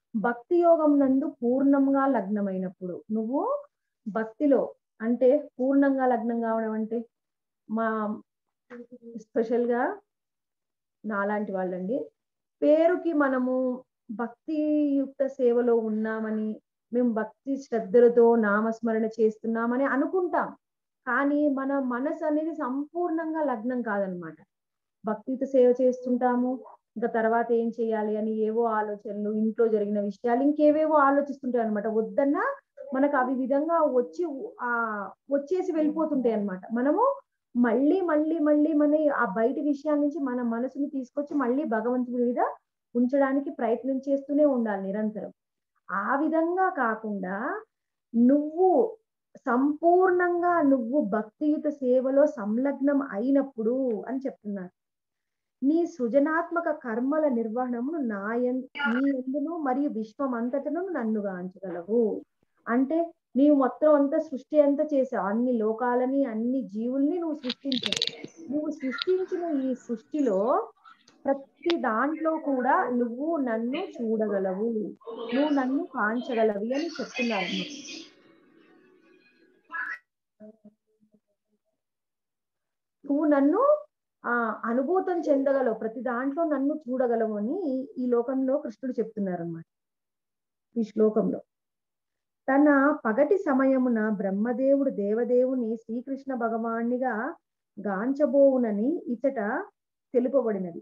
భక్తి యోగం నందు పూర్ణంగా లగ్నమైనప్పుడు, నువ్వు భక్తిలో అంటే పూర్ణంగా లగ్నం కావడం అంటే మా స్పెషల్ గా నాలాంటి వాళ్ళండి, పేరుకి మనము భక్తియుక్త సేవలో ఉన్నామని, మేము భక్తి శ్రద్ధలతో నామస్మరణ చేస్తున్నామని అనుకుంటాం. కానీ మన మనసు అనేది సంపూర్ణంగా లగ్నం కాదనమాట. భక్తియుత సేవ చేస్తుంటాము, ఇంకా తర్వాత ఏం చేయాలి అని ఏవో ఆలోచనలు, ఇంట్లో జరిగిన విషయాలు ఇంకేవేవో ఆలోచిస్తుంటాయి అనమాట. వద్దన్నా మనకు అవి విధంగా వచ్చి ఆ వచ్చేసి వెళ్ళిపోతుంటాయి అనమాట. మనము మళ్ళీ మళ్ళీ మళ్ళీ మన ఆ బయట విషయాల నుంచి మన మనసుని తీసుకొచ్చి మళ్ళీ భగవంతుడి మీద ఉంచడానికి ప్రయత్నం చేస్తూనే ఉండాలి నిరంతరం. ఆ విధంగా కాకుండా నువ్వు సంపూర్ణంగా నువ్వు భక్తియుత సేవలో సంలగ్నం అయినప్పుడు అని చెప్తున్నారు. నీ సృజనాత్మక కర్మల నిర్వహణమును నా యం నీ యందును మరియు విశ్వం అంతటను నన్ను గాంచగలవు. అంటే నీవు మొత్తం అంతా సృష్టి అంతా చేసావు, అన్ని లోకాలని అన్ని జీవుల్ని నువ్వు సృష్టించావు. నువ్వు సృష్టించిన ఈ సృష్టిలో ప్రతి దాంట్లో కూడా నువ్వు నన్ను చూడగలవు, నువ్వు నన్ను కాంచగలవి అని చెప్తున్నారు. నువ్వు నన్ను ఆ అనుభూతం చెందగలవు, ప్రతి దాంట్లో నన్ను చూడగలవు అని ఈ లోకంలో కృష్ణుడు చెప్తున్నారు అన్నమాట. ఈ శ్లోకంలో తన పగటి సమయమున బ్రహ్మదేవుడు దేవదేవుని శ్రీకృష్ణ భగవానిగా గాంచబోవునని ఇచట తెలుపబడినది.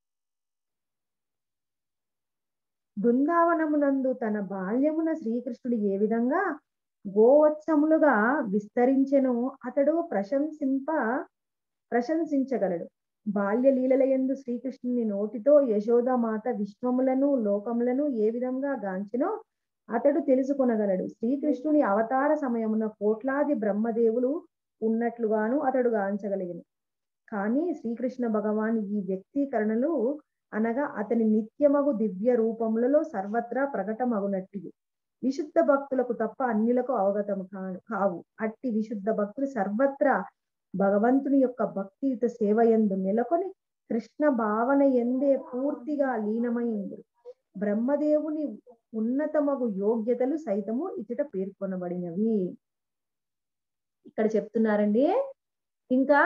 బృందావనమునందు తన బాల్యమున శ్రీకృష్ణుడు ఏ విధంగా గోవత్సములుగా విస్తరించెను అతడు ప్రశంసింప ప్రశంసించగలడు. బాల్య లీలలయందు శ్రీకృష్ణుని నోటితో యశోదామాత విశ్వములను లోకములను ఏ విధంగా గాంచెనో అతడు తెలుసుకొనగలడు. శ్రీకృష్ణుని అవతార సమయమున కోట్లాది బ్రహ్మదేవులు ఉన్నట్లుగాను అతడు గాంచగలిగిన. కానీ శ్రీకృష్ణ భగవాన్ ఈ వ్యక్తీకరణలు అనగా అతని నిత్యమగు దివ్య రూపములలో సర్వత్రా ప్రకటమగునట్టు విశుద్ధ భక్తులకు తప్ప అన్యులకు అవగతము కావు. అట్టి విశుద్ధ భక్తులు సర్వత్రా భగవంతుని యొక్క భక్తియుత సేవ యందు నెలకొని కృష్ణ భావన ఎందే పూర్తిగా లీనమైంది. బ్రహ్మదేవుని ఉన్నతమగు యోగ్యతలు సైతము ఇచ్చట పేర్కొనబడినవి. ఇక్కడ చెప్తున్నారండి. ఇంకా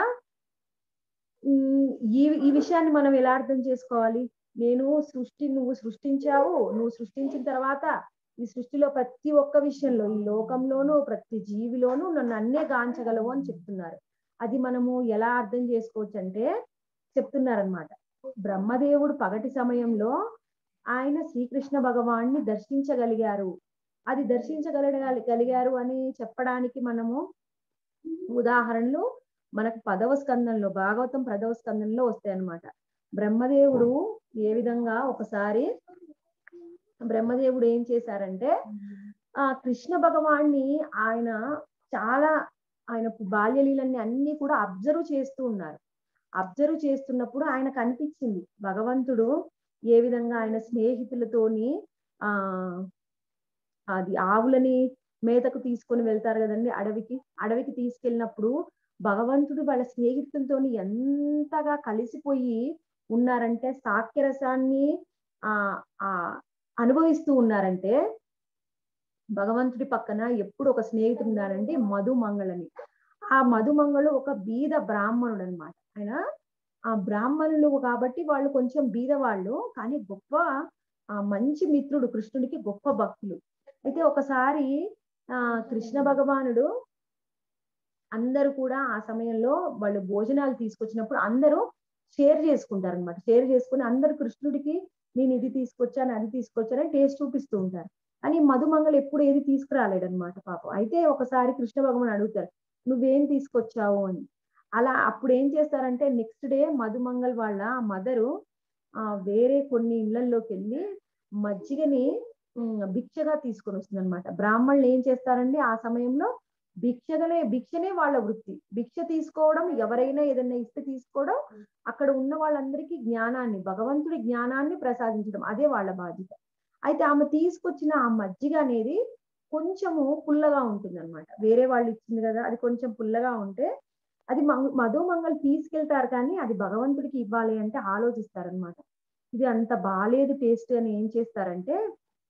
ఈ ఈ విషయాన్ని మనం ఎలా అర్థం చేసుకోవాలి? నేను సృష్టి నువ్వు సృష్టించావు, నువ్వు సృష్టించిన తర్వాత ఈ సృష్టిలో ప్రతి ఒక్క విషయంలో ఈ లోకంలోనూ ప్రతి జీవిలోనూ నన్ను అన్నే గాంచగలవు అని చెప్తున్నారు. అది మనము ఎలా అర్థం చేసుకోవచ్చు అంటే చెప్తున్నారనమాట. బ్రహ్మదేవుడు పగటి సమయంలో ఆయన శ్రీకృష్ణ భగవాన్ని దర్శించగలిగారు. అది దర్శించగలగలిగారు అని చెప్పడానికి మనము ఉదాహరణలు మనకు పదవ స్కందంలో భాగవతం పదవ స్కందంలో వస్తాయి అన్నమాట. బ్రహ్మదేవుడు ఏ విధంగా ఒకసారి బ్రహ్మదేవుడు ఏం చేశారంటే ఆ కృష్ణ భగవాన్ని ఆయన చాలా ఆయన బాల్యలీలన్నీ అన్ని కూడా అబ్జర్వ్ చేస్తూ ఉన్నారు. అబ్జర్వ్ చేస్తున్నప్పుడు ఆయనకు అనిపించింది భగవంతుడు ఏ విధంగా ఆయన స్నేహితులతోని ఆ అది ఆవులని మేతకు తీసుకొని వెళ్తారు కదండి అడవికి. అడవికి తీసుకెళ్ళినప్పుడు భగవంతుడు వాళ్ళ స్నేహితులతో ఎంతగా కలిసిపోయి ఉన్నారంటే సాక్ష్యరసాన్ని ఆ ఆ అనుభవిస్తూ ఉన్నారంటే భగవంతుడి పక్కన ఎప్పుడు ఒక స్నేహితుడు ఉన్నారంటే మధుమంగళని. ఆ మధుమంగళు ఒక బీద బ్రాహ్మణుడు అనమాట. ఆయన ఆ బ్రాహ్మణులు కాబట్టి వాళ్ళు కొంచెం బీద వాళ్ళు, కానీ గొప్ప ఆ మంచి మిత్రుడు కృష్ణుడికి, గొప్ప భక్తులు. అయితే ఒకసారి ఆ కృష్ణ భగవానుడు అందరూ కూడా ఆ సమయంలో వాళ్ళు భోజనాలు తీసుకొచ్చినప్పుడు అందరూ షేర్ చేసుకుంటారు అనమాట. షేర్ చేసుకుని అందరు కృష్ణుడికి నేను ఇది తీసుకొచ్చాను అది తీసుకొచ్చానని టేస్ట్ చూపిస్తూ ఉంటారు. అని మధుమంగళ ఎప్పుడు ఏది తీసుకురాలేడనమాట పాపం. అయితే ఒకసారి కృష్ణ భగవాన్ అడుగుతారు నువ్వేం తీసుకొచ్చావు అని. అలా అప్పుడు ఏం చేస్తారంటే నెక్స్ట్ డే మధుమంగళ్ వాళ్ళ మదరు ఆ వేరే కొన్ని ఇళ్లలోకి వెళ్ళి మజ్జిగని భిక్షగా తీసుకొని వస్తుంది అనమాట. బ్రాహ్మణులు ఏం చేస్తారండి ఆ సమయంలో భిక్షగనే భిక్షనే వాళ్ళ వృత్తి. భిక్ష తీసుకోవడం, ఎవరైనా ఏదైనా ఇస్తే తీసుకోవడం, అక్కడ ఉన్న వాళ్ళందరికీ జ్ఞానాన్ని భగవంతుడి జ్ఞానాన్ని ప్రసాదించడం అదే వాళ్ళ బాధ్యత. అయితే ఆమె తీసుకొచ్చిన ఆ మజ్జిగ అనేది కొంచెము పుల్లగా ఉంటుంది అనమాట. వేరే వాళ్ళు ఇచ్చింది కదా అది కొంచెం పుల్లగా ఉంటే అది మధుమంగళ్ తీసుకెళ్తారు, కానీ అది భగవంతుడికి ఇవ్వాలి అంటే ఆలోచిస్తారనమాట. ఇది అంత బాలేదు టేస్ట్ అని ఏం చేస్తారంటే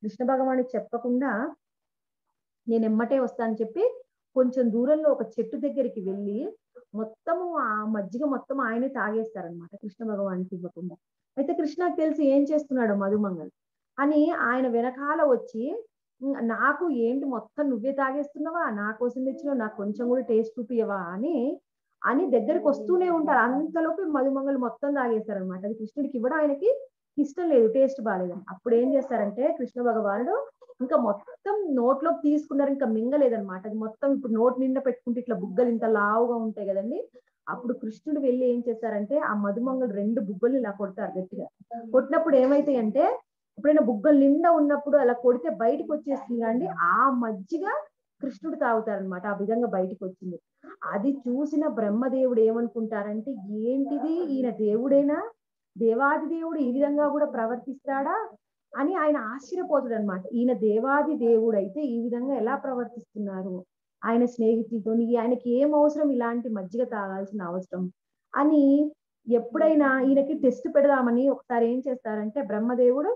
కృష్ణ భగవానుడికి చెప్పకుండా నేను ఎమ్మటే వస్తానని చెప్పి కొంచెం దూరంలో ఒక చెట్టు దగ్గరికి వెళ్ళి మొత్తము ఆ మజ్జిగ మొత్తం ఆయనే తాగేస్తారనమాట కృష్ణ భగవానికి ఇవ్వకుండా. అయితే కృష్ణకి తెలిసి ఏం చేస్తున్నాడు మధుమంగల్ అని ఆయన వెనకాల వచ్చి నాకు ఏంటి మొత్తం నువ్వే తాగేస్తున్నావా, నా కోసం తెచ్చినావు, నాకు కొంచెం కూడా టేస్ట్ చూపియవా అని అని దగ్గరికి వస్తూనే ఉంటారు. అంతలోపు మధుమంగల్ మొత్తం తాగేస్తారనమాట. అది కృష్ణుడికి ఇవ్వడం ఆయనకి ఇష్టం లేదు, టేస్ట్ బాగాలేదని. అప్పుడు ఏం చేస్తారంటే కృష్ణ భగవానుడు ఇంకా మొత్తం నోట్లోకి తీసుకున్నారు, ఇంకా మింగలేదనమాట. అది మొత్తం ఇప్పుడు నోట్ నిండా పెట్టుకుంటే ఇట్లా బుగ్గలు ఇంత లావుగా ఉంటాయి కదండి. అప్పుడు కృష్ణుడు వెళ్ళి ఏం చేస్తారంటే ఆ మధుమంగళ రెండు బుగ్గలు ఇలా కొడతారు గట్టిగా. కొట్టినప్పుడు ఏమైతాయి అంటే ఎప్పుడైనా బుగ్గలు నిండా ఉన్నప్పుడు అలా కొడితే బయటకు వచ్చేస్తుంది అండి, ఆ మజ్జిగ కృష్ణుడు తాగుతారనమాట. ఆ విధంగా బయటకు వచ్చింది. అది చూసిన బ్రహ్మదేవుడు ఏమనుకుంటారంటే ఏంటిది, ఈయన దేవుడేనా, దేవాది దేవుడు ఈ విధంగా కూడా ప్రవర్తిస్తాడా అని ఆయన ఆశ్చర్యపోతాడు అనమాట. ఈయన దేవాది దేవుడు అయితే ఈ విధంగా ఎలా ప్రవర్తిస్తున్నారు ఆయన స్నేహితులతో, ఆయనకి ఏం అవసరం ఇలాంటి మజ్జిగ తాగాల్సిన అవసరం అని ఎప్పుడైనా ఈయనకి టెస్ట్ పెడదామని ఒకసారి ఏం చేస్తారంటే బ్రహ్మదేవుడు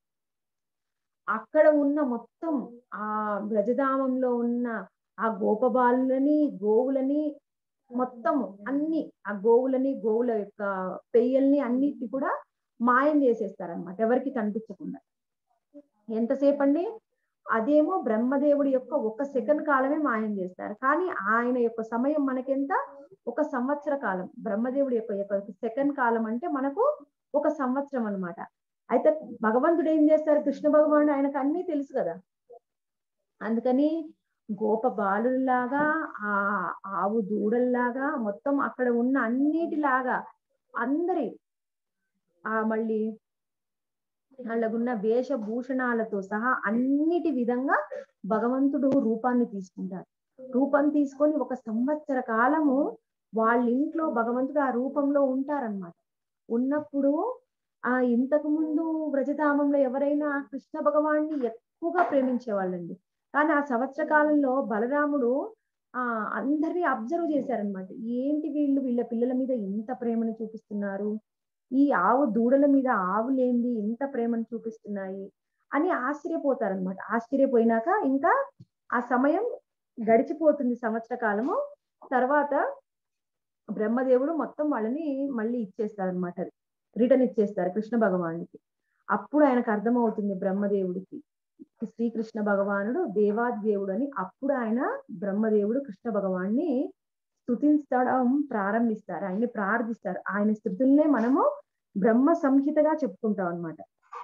అక్కడ ఉన్న మొత్తం ఆ బ్రజధామంలో ఉన్న ఆ గోపబాలులని గోవులని మొత్తం అన్ని ఆ గోవులని గోవుల యొక్క పెయ్యల్ని అన్నిటి కూడా మాయం చేసేస్తారనమాట, ఎవరికి కనిపించకుండా. ఎంతసేపు అండి, అదేమో బ్రహ్మదేవుడి యొక్క ఒక సెకండ్ కాలమే మాయం చేస్తారు. కానీ ఆయన యొక్క సమయం మనకెంత, ఒక సంవత్సర కాలం. బ్రహ్మదేవుడి యొక్క సెకండ్ కాలం అంటే మనకు ఒక సంవత్సరం అన్నమాట. అయితే భగవంతుడు ఏం చేస్తారు, కృష్ణ భగవానుడు ఆయనకు అన్ని తెలుసు కదా, అందుకని గోప బాలుల్లాగా ఆ ఆవు దూడల్లాగా మొత్తం అక్కడ ఉన్న అన్నిటిలాగా అందరి ఆ మళ్ళీ వాళ్ళకున్న వేషభూషణాలతో సహా అన్నిటి విధంగా భగవంతుడు రూపాన్ని తీసుకుంటారు. రూపం తీసుకొని ఒక సంవత్సర కాలము వాళ్ళ ఇంట్లో భగవంతుడు ఆ రూపంలో ఉంటారన్నమాట. ఉన్నప్పుడు ఆ ఇంతకు ముందు వ్రజధామంలో ఎవరైనా కృష్ణ భగవాన్ని ఎక్కువగా ప్రేమించే వాళ్ళండి. కానీ ఆ సంవత్సర కాలంలో బలరాముడు ఆ అందరినీ అబ్జర్వ్ చేశారనమాట. ఏంటి వీళ్ళు వీళ్ళ పిల్లల మీద ఇంత ప్రేమను చూపిస్తున్నారు, ఈ ఆవు దూడల మీద ఆవులేంది ఇంత ప్రేమను చూపిస్తున్నాయి అని ఆశ్చర్యపోతారనమాట. ఆశ్చర్యపోయినాక ఇంకా ఆ సమయం గడిచిపోతుంది సంవత్సర కాలము. తర్వాత బ్రహ్మదేవుడు మొత్తం వాళ్ళని మళ్ళీ ఇచ్చేస్తారనమాట, రిటర్న్ ఇచ్చేస్తారు కృష్ణ భగవానుడికి. అప్పుడు ఆయనకు అర్థమవుతుంది బ్రహ్మదేవుడికి శ్రీకృష్ణ భగవానుడు దేవాది దేవుడు అని. అప్పుడు ఆయన బ్రహ్మదేవుడు కృష్ణ భగవాన్ని స్తుతించడం ప్రారంభిస్తారు, ఆయన్ని ప్రార్థిస్తారు. ఆయన స్తుతుల్నే మనము బ్రహ్మ సంహితగా చెప్పుకుంటాం అన్నమాట.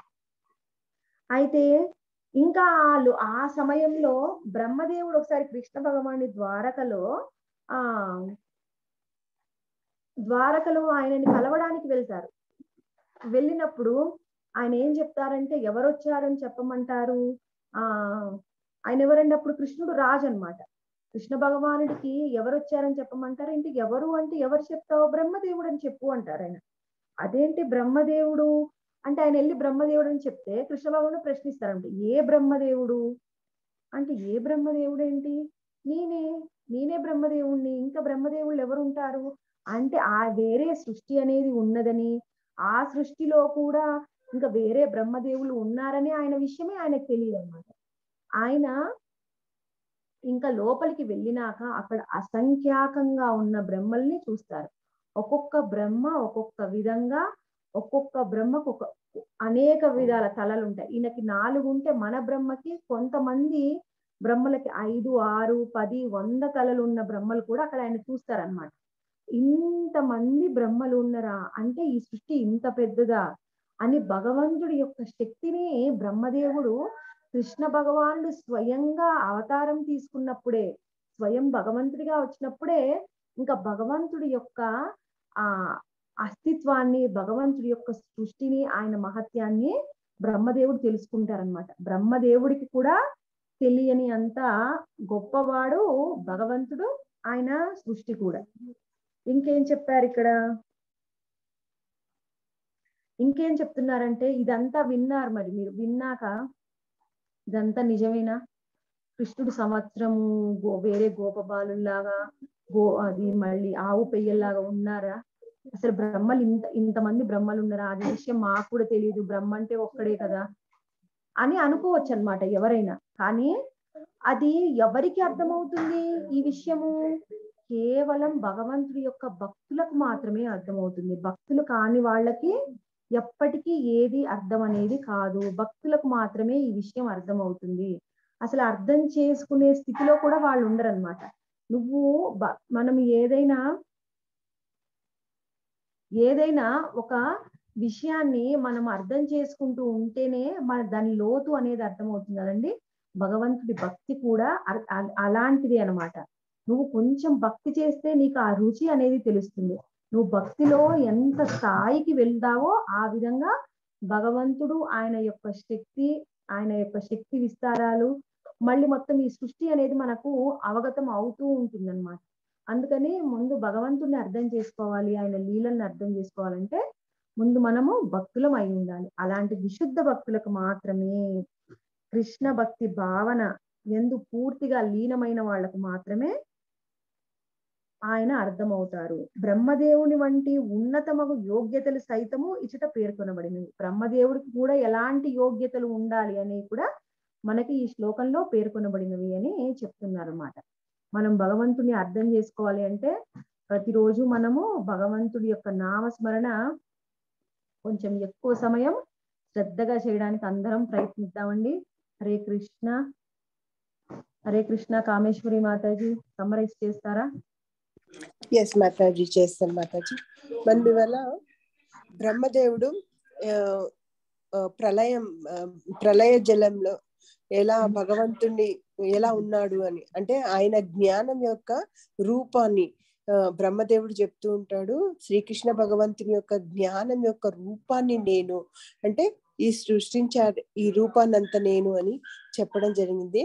అయితే ఇంకా వాళ్ళు ఆ సమయంలో బ్రహ్మదేవుడు ఒకసారి కృష్ణ భగవాని ద్వారకలో ఆ ద్వారకలో ఆయనని కలవడానికి వెళ్తారు. వెళ్ళినప్పుడు ఆయన ఏం చెప్తారంటే ఎవరు వచ్చారని చెప్పమంటారు, ఆ ఆయన ఎవరన్నప్పుడు కృష్ణుడు రాజు అనమాట. కృష్ణ భగవానుడికి ఎవరు వచ్చారని చెప్పమంటారు, ఇంటి ఎవరు అంటే ఎవరు చెప్తావు, బ్రహ్మదేవుడు అని చెప్పు అంటారు ఆయన. అదేంటి బ్రహ్మదేవుడు అంటే ఆయన వెళ్ళి బ్రహ్మదేవుడు అని చెప్తే కృష్ణ భగవానుడు ప్రశ్నిస్తారంటే ఏ బ్రహ్మదేవుడు అంటే, ఏ బ్రహ్మదేవుడు ఏంటి, నేనే నేనే బ్రహ్మదేవుణ్ణి, ఇంకా బ్రహ్మదేవుళ్ళు ఎవరు ఉంటారు అంటే ఆ వేరే సృష్టి అనేది ఉన్నదని, ఆ సృష్టిలో కూడా ఇంకా వేరే బ్రహ్మదేవులు ఉన్నారని ఆయన విషయమే ఆయనకు తెలియదు అనమాట. ఆయన ఇంకా లోపలికి వెళ్ళినాక అక్కడ అసంఖ్యాకంగా ఉన్న బ్రహ్మల్ని చూస్తారు. ఒక్కొక్క బ్రహ్మ ఒక్కొక్క విధంగా, ఒక్కొక్క బ్రహ్మకు ఒక అనేక విధాల తలలు ఉంటాయి. ఈయనకి నాలుగు ఉంటే మన బ్రహ్మకి కొంతమంది బ్రహ్మలకి ఐదు ఆరు పది వంద తలలు ఉన్న బ్రహ్మలు కూడా అక్కడ ఆయన చూస్తారనమాట. ఇంతమంది బ్రహ్మలు ఉన్నరా అంటే ఈ సృష్టి ఇంత పెద్దదా అని భగవంతుడి యొక్క శక్తిని బ్రహ్మదేవుడు కృష్ణ భగవానుడు స్వయంగా అవతారం తీసుకున్నప్పుడే, స్వయం భగవంతుడిగా వచ్చినప్పుడే ఇంకా భగవంతుడి యొక్క ఆ అస్తిత్వాన్ని, భగవంతుడి యొక్క సృష్టిని, ఆయన మహత్యాన్ని బ్రహ్మదేవుడు తెలుసుకుంటారనమాట. బ్రహ్మదేవుడికి కూడా తెలియని అంత గొప్పవాడు భగవంతుడు, ఆయన సృష్టి కూడా. ఇంకేం చెప్పారు ఇక్కడ, ఇంకేం చెప్తున్నారంటే ఇదంతా విన్నారు, మరి మీరు విన్నాక ఇదంతా నిజమేనా, కృష్ణుడు సంవత్సరము గో వేరే గోపబాలులాగా గో అది మళ్ళీ ఆవు పెయ్యల్లాగా ఉన్నారా, అసలు బ్రహ్మలు ఇంత ఇంతమంది బ్రహ్మలు ఉన్నారా, అది విషయం మాకు కూడా తెలియదు, బ్రహ్మ అంటే ఒక్కడే కదా అని అనుకోవచ్చు అన్నమాట ఎవరైనా. కానీ అది ఎవరికి అర్థమవుతుంది ఈ విషయము? కేవలం భగవంతుడి యొక్క భక్తులకు మాత్రమే అర్థమవుతుంది. భక్తులు కాని వాళ్ళకి ఎప్పటికీ ఏది అర్థం అనేది కాదు. భక్తులకు మాత్రమే ఈ విషయం అర్థమవుతుంది. అసలు అర్థం చేసుకునే స్థితిలో కూడా వాళ్ళు ఉండరన్నమాట. నువ్వు మనం ఏదైనా ఏదైనా ఒక విషయాన్ని మనం అర్థం చేసుకుంటూ ఉంటేనే మన దాని లోతు అనేది అర్థమవుతుంది కదండి. భగవంతుడి భక్తి కూడా అలాంటిది అన్నమాట. నువ్వు కొంచెం భక్తి చేస్తే నీకు ఆ రుచి అనేది తెలుస్తుంది. నువ్వు భక్తిలో ఎంత స్థాయికి వెళ్తావో ఆ విధంగా భగవంతుడు ఆయన యొక్క శక్తి, ఆయన యొక్క శక్తి విస్తారాలు, మళ్ళీ మొత్తం ఈ సృష్టి అనేది మనకు అవగతం అవుతూ ఉంటుంది అన్నమాట. అందుకని ముందు భగవంతుడిని అర్థం చేసుకోవాలి, ఆయన లీలల్ని అర్థం చేసుకోవాలంటే ముందు మనము భక్తులం అయి ఉండాలి. అలాంటి విశుద్ధ భక్తులకు మాత్రమే, కృష్ణ భక్తి భావన ఎందు పూర్తిగా లీనమైన వాళ్ళకు మాత్రమే ఆయన అర్థమవుతారు. బ్రహ్మదేవుని వంటి ఉన్నతమగు యోగ్యతలు సైతము ఇచట పేర్కొనబడినవి. బ్రహ్మదేవుడికి కూడా ఎలాంటి యోగ్యతలు ఉండాలి అని కూడా మనకి ఈ శ్లోకంలో పేర్కొనబడినవి అని చెప్తున్నారు అన్నమాట. మనం భగవంతుని అర్థం చేసుకోవాలి అంటే ప్రతిరోజు మనము భగవంతుడి యొక్క నామస్మరణ కొంచెం ఎక్కువ సమయం శ్రద్ధగా చేయడానికి అందరం ప్రయత్నిద్దామండి. హరే కృష్ణ. హరే కృష్ణ. కామేశ్వరి మాతాజీ సమ్మరైజ్ చేస్తారా? ఎస్ మాతాజీ, చేస్తాను మాతాజీ. మన ఇవాళ బ్రహ్మదేవుడు ప్రళయం ప్రళయ జలంలో ఎలా భగవంతుణ్ణి ఎలా ఉన్నాడు అని, అంటే ఆయన జ్ఞానం యొక్క రూపాన్ని బ్రహ్మదేవుడు చెప్తూ ఉంటాడు. శ్రీకృష్ణ భగవంతుని యొక్క జ్ఞానం యొక్క రూపాన్ని నేను, అంటే ఈ సృష్టించాడు ఈ రూపాన్నంత నేను అని చెప్పడం జరిగింది.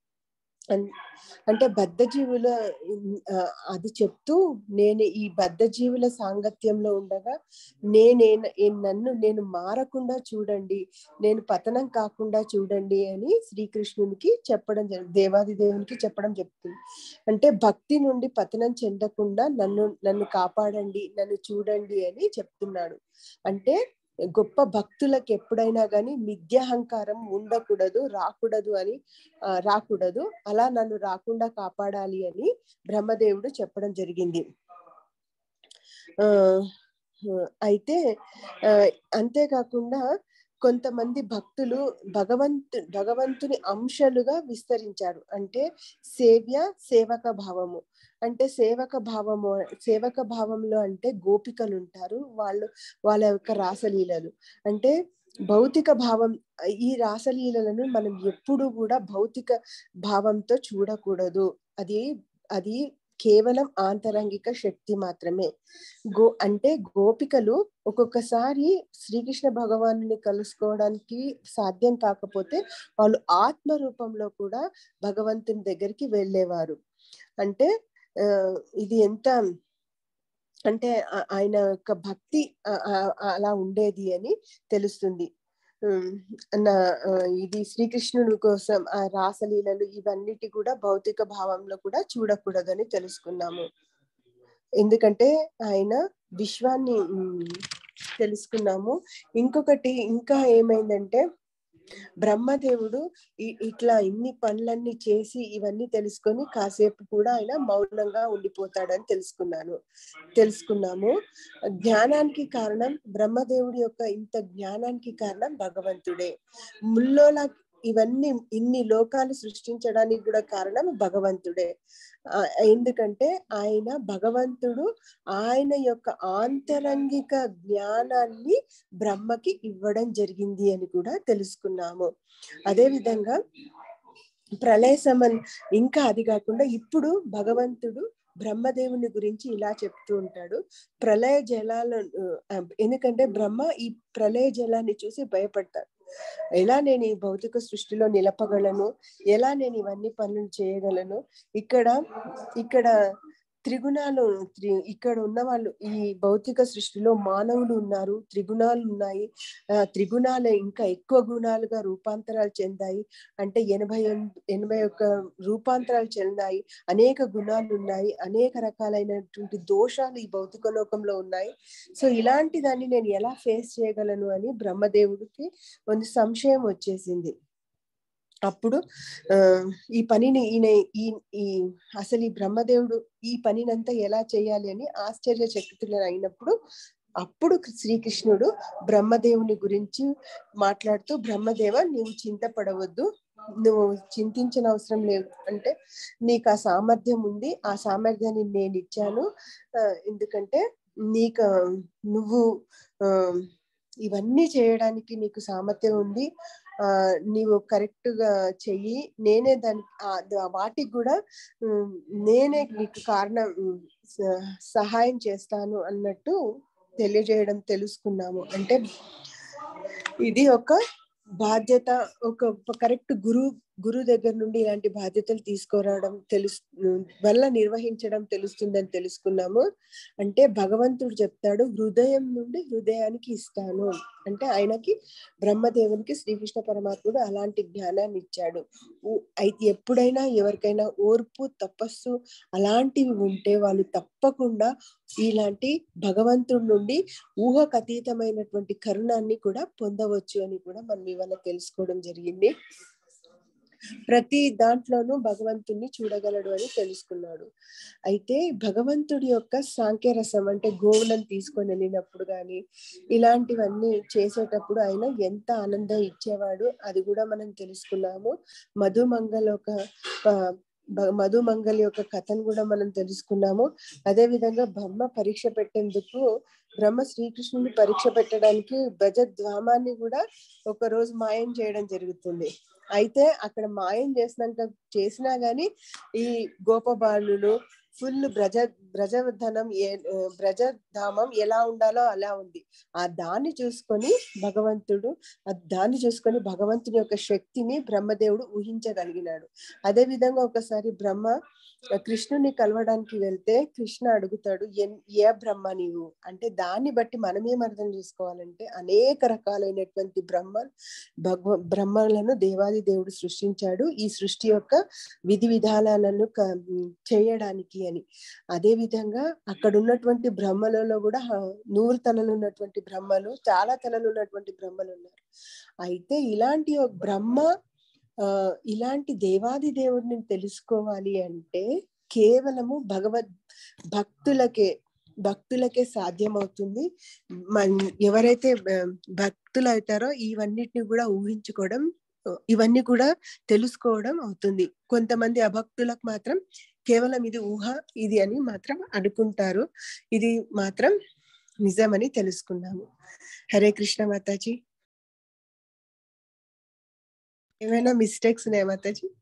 అంటే బద్ధజీవుల అది చెప్తూ నేను ఈ బద్ధజీవుల సాంగత్యంలో ఉండగా నేనే నన్ను నేను మారకుండా చూడండి, నేను పతనం కాకుండా చూడండి అని శ్రీకృష్ణునికి చెప్పడం జరిగింది, దేవాది దేవునికి చెప్పడం చెప్తుంది. అంటే భక్తి నుండి పతనం చెందకుండా నన్ను నన్ను కాపాడండి, నన్ను చూడండి అని చెప్తున్నాడు. అంటే గొప్ప భక్తులకు ఎప్పుడైనా కానీ మిథ్యాహంకారం ఉండకూడదు, రాకూడదు అని రాకూడదు అలా నన్ను రాకుండా కాపాడాలి అని బ్రహ్మదేవుడు చెప్పడం జరిగింది. ఆ అయితే అంతేకాకుండా కొంతమంది భక్తులు భగవంతు భగవంతుని అంశాలుగా విస్తరించారు. అంటే సేవ్య సేవక భావము, అంటే సేవక భావము సేవక భావంలో అంటే గోపికలు ఉంటారు, వాళ్ళు వాళ్ళ యొక్క రాసలీలలు. అంటే భౌతిక భావం, ఈ రాసలీలను మనం ఎప్పుడు కూడా భౌతిక భావంతో చూడకూడదు. అది అది కేవలం ఆంతరంగిక శక్తి మాత్రమే. గో అంటే గోపికలు ఒక్కొక్కసారి శ్రీకృష్ణ భగవానుని కలుసుకోవడానికి సాధ్యం కాకపోతే వాళ్ళు ఆత్మ రూపంలో కూడా భగవంతుని దగ్గరికి వెళ్ళేవారు. అంటే ఆ ఇది ఎంత అంటే ఆయన యొక్క భక్తి అలా ఉండేది అని తెలుస్తుంది. నా ఇది శ్రీకృష్ణుడి కోసం ఆ రాసలీలలు ఇవన్నిటి కూడా భౌతిక భావంలో కూడా చూడకూడదని తెలుసుకున్నాము. ఎందుకంటే ఆయన విశ్వాన్ని తెలుసుకున్నాము. ఇంకొకటి ఇంకా ఏమైందంటే బ్రహ్మదేవుడు ఇట్లా ఇన్ని పనులన్నీ చేసి ఇవన్నీ తెలుసుకొని కాసేపు కూడా ఆయన మౌనంగా ఉండిపోతాడని తెలుసుకున్నాను తెలుసుకున్నాము జ్ఞానానికి కారణం బ్రహ్మదేవుడి యొక్క ఇంత జ్ఞానానికి కారణం భగవంతుడే. ముల్లోలా ఇవన్నీ ఇన్ని లోకాలు సృష్టించడానికి కూడా కారణం భగవంతుడే. ఎందుకంటే ఆయన భగవంతుడు ఆయన యొక్క ఆంతరంగిక జ్ఞానాన్ని బ్రహ్మకి ఇవ్వడం జరిగింది అని కూడా తెలుసుకున్నాము. అదే విధంగా ప్రళయ సమన్ ఇంకా అది కాకుండా ఇప్పుడు భగవంతుడు బ్రహ్మదేవుని గురించి ఇలా చెప్తూ ఉంటాడు. ప్రళయ జలాలను, ఎందుకంటే బ్రహ్మ ఈ ప్రళయ జలాన్ని చూసి భయపడతాడు. ఎలా నేను ఈ భౌతిక సృష్టిలో నిలపగలను, ఎలా నేను ఇవన్నీ పనులు చేయగలను. ఇక్కడ ఇక్కడ త్రిగుణాలు త్రి ఇక్కడ ఉన్న వాళ్ళు ఈ భౌతిక సృష్టిలో మానవులు ఉన్నారు, త్రిగుణాలు ఉన్నాయి. ఆ త్రిగుణాలు ఇంకా ఎక్కువ గుణాలుగా రూపాంతరాలు చెందాయి. అంటే ఎనభై ఎనభై ఒక్క రూపాంతరాలు చెందాయి. అనేక గుణాలు ఉన్నాయి, అనేక రకాలైనటువంటి దోషాలు ఈ భౌతిక లోకంలో ఉన్నాయి. సో ఇలాంటి దాన్ని నేను ఎలా ఫేస్ చేయగలను అని బ్రహ్మదేవుడికి ಒಂದು సంశయం వచ్చేసింది. అప్పుడు ఆ ఈ పనిని ఈయన ఈ ఈ అసలు ఈ బ్రహ్మదేవుడు ఈ పనినంతా ఎలా చేయాలి అని ఆశ్చర్యచకితులు అయినప్పుడు అప్పుడు శ్రీకృష్ణుడు బ్రహ్మదేవుని గురించి మాట్లాడుతూ, బ్రహ్మదేవ నీవు చింతపడవద్దు, నువ్వు చింతించిన అవసరం లేదు. అంటే నీకు ఆ సామర్థ్యం ఉంది, ఆ సామర్థ్యాన్ని నేను ఇచ్చాను. ఎందుకంటే నీకు నువ్వు ఆ ఇవన్నీ చేయడానికి నీకు సామర్థ్యం ఉంది. ఆ నీవు కరెక్ట్ గా చెయ్యి, నేనే దానికి వాటికి కూడా నేనే నీకు కారణం సహాయం చేస్తాను అన్నట్టు తెలియజేయడం తెలుసుకున్నాము. అంటే ఇది ఒక బాధ్యత, ఒక కరెక్ట్ గురు గురువు దగ్గర నుండి ఇలాంటి బాధ్యతలు తీసుకురావడం తెలుసు వల్ల నిర్వహించడం తెలుస్తుందని తెలుసుకున్నాము. అంటే భగవంతుడు చెప్తాడు, హృదయం నుండి హృదయానికి ఇస్తాను. అంటే ఆయనకి బ్రహ్మదేవునికి శ్రీకృష్ణ పరమాత్ముడు అలాంటి జ్ఞానాన్ని ఇచ్చాడు. అయితే ఎప్పుడైనా ఎవరికైనా ఓర్పు, తపస్సు అలాంటివి ఉంటే వాళ్ళు తప్పకుండా ఇలాంటి భగవంతుడి నుండి ఊహకు అతీతమైనటువంటి కరుణాన్ని కూడా పొందవచ్చు అని కూడా మనం ఇవాళ తెలుసుకోవడం జరిగింది. ప్రతి దాంట్లోనూ భగవంతుణ్ణి చూడగలడు అని తెలుసుకున్నాడు. అయితే భగవంతుడి యొక్క సాంఖ్యరసం అంటే గోవులను తీసుకొని వెళ్ళినప్పుడు కానీ ఇలాంటివన్నీ చేసేటప్పుడు ఆయన ఎంత ఆనందం ఇచ్చేవాడు అది కూడా మనం తెలుసుకున్నాము. మధుమంగళ ఒక మధుమంగళి యొక్క కథను కూడా మనం తెలుసుకున్నాము. అదే విధంగా బ్రహ్మ పరీక్ష పెట్టేందుకు బ్రహ్మ శ్రీకృష్ణుని పరీక్ష పెట్టడానికి బ్రజద్వామాన్ని కూడా ఒక రోజు మాయం చేయడం జరుగుతుంది. అయితే అక్కడ మాయం చేసినాక చేసినా గాని ఈ గోపబాలులు ఫుల్ బ్రజ బ్రజధనం ఏ బ్రజధామం ఎలా ఉండాలో అలా ఉంది. ఆ దాన్ని చూసుకొని భగవంతుడు ఆ దాన్ని చూసుకొని భగవంతుని యొక్క శక్తిని బ్రహ్మదేవుడు ఊహించగలిగినాడు. అదే విధంగా ఒకసారి బ్రహ్మ కృష్ణుని కలవడానికి వెళ్తే కృష్ణ అడుగుతాడు, ఏ బ్రహ్మ నీవు అంటే, దాన్ని బట్టి మనం ఏం అర్థం చేసుకోవాలంటే అనేక రకాలైనటువంటి బ్రహ్మ భగవ బ్రహ్మలను దేవాది దేవుడు సృష్టించాడు ఈ సృష్టి యొక్క విధి విధానాలను చేయడానికి అని. అదే విధంగా అక్కడ ఉన్నటువంటి బ్రహ్మలలో కూడా నూరు తలలు ఉన్నటువంటి బ్రహ్మలు, చాలా తలలు ఉన్నటువంటి బ్రహ్మలు ఉన్నారు. అయితే ఇలాంటి ఒక బ్రహ్మ ఆ ఇలాంటి దేవాది దేవుడిని తెలుసుకోవాలి అంటే కేవలము భగవద్ భక్తులకే భక్తులకే సాధ్యమవుతుంది. ఎవరైతే భక్తులు అవుతారో ఇవన్నిటిని కూడా ఊహించుకోవడం, ఇవన్నీ కూడా తెలుసుకోవడం అవుతుంది. కొంతమంది అభక్తులకు మాత్రం కేవలం ఇది ఊహ ఇది అని మాత్రం అనుకుంటారు. ఇది మాత్రం నిజమని తెలుసుకున్నాము. హరే కృష్ణ మాతాజీ. ఏమైనా మిస్టేక్స్ ఉన్నాయా మాతాజీ?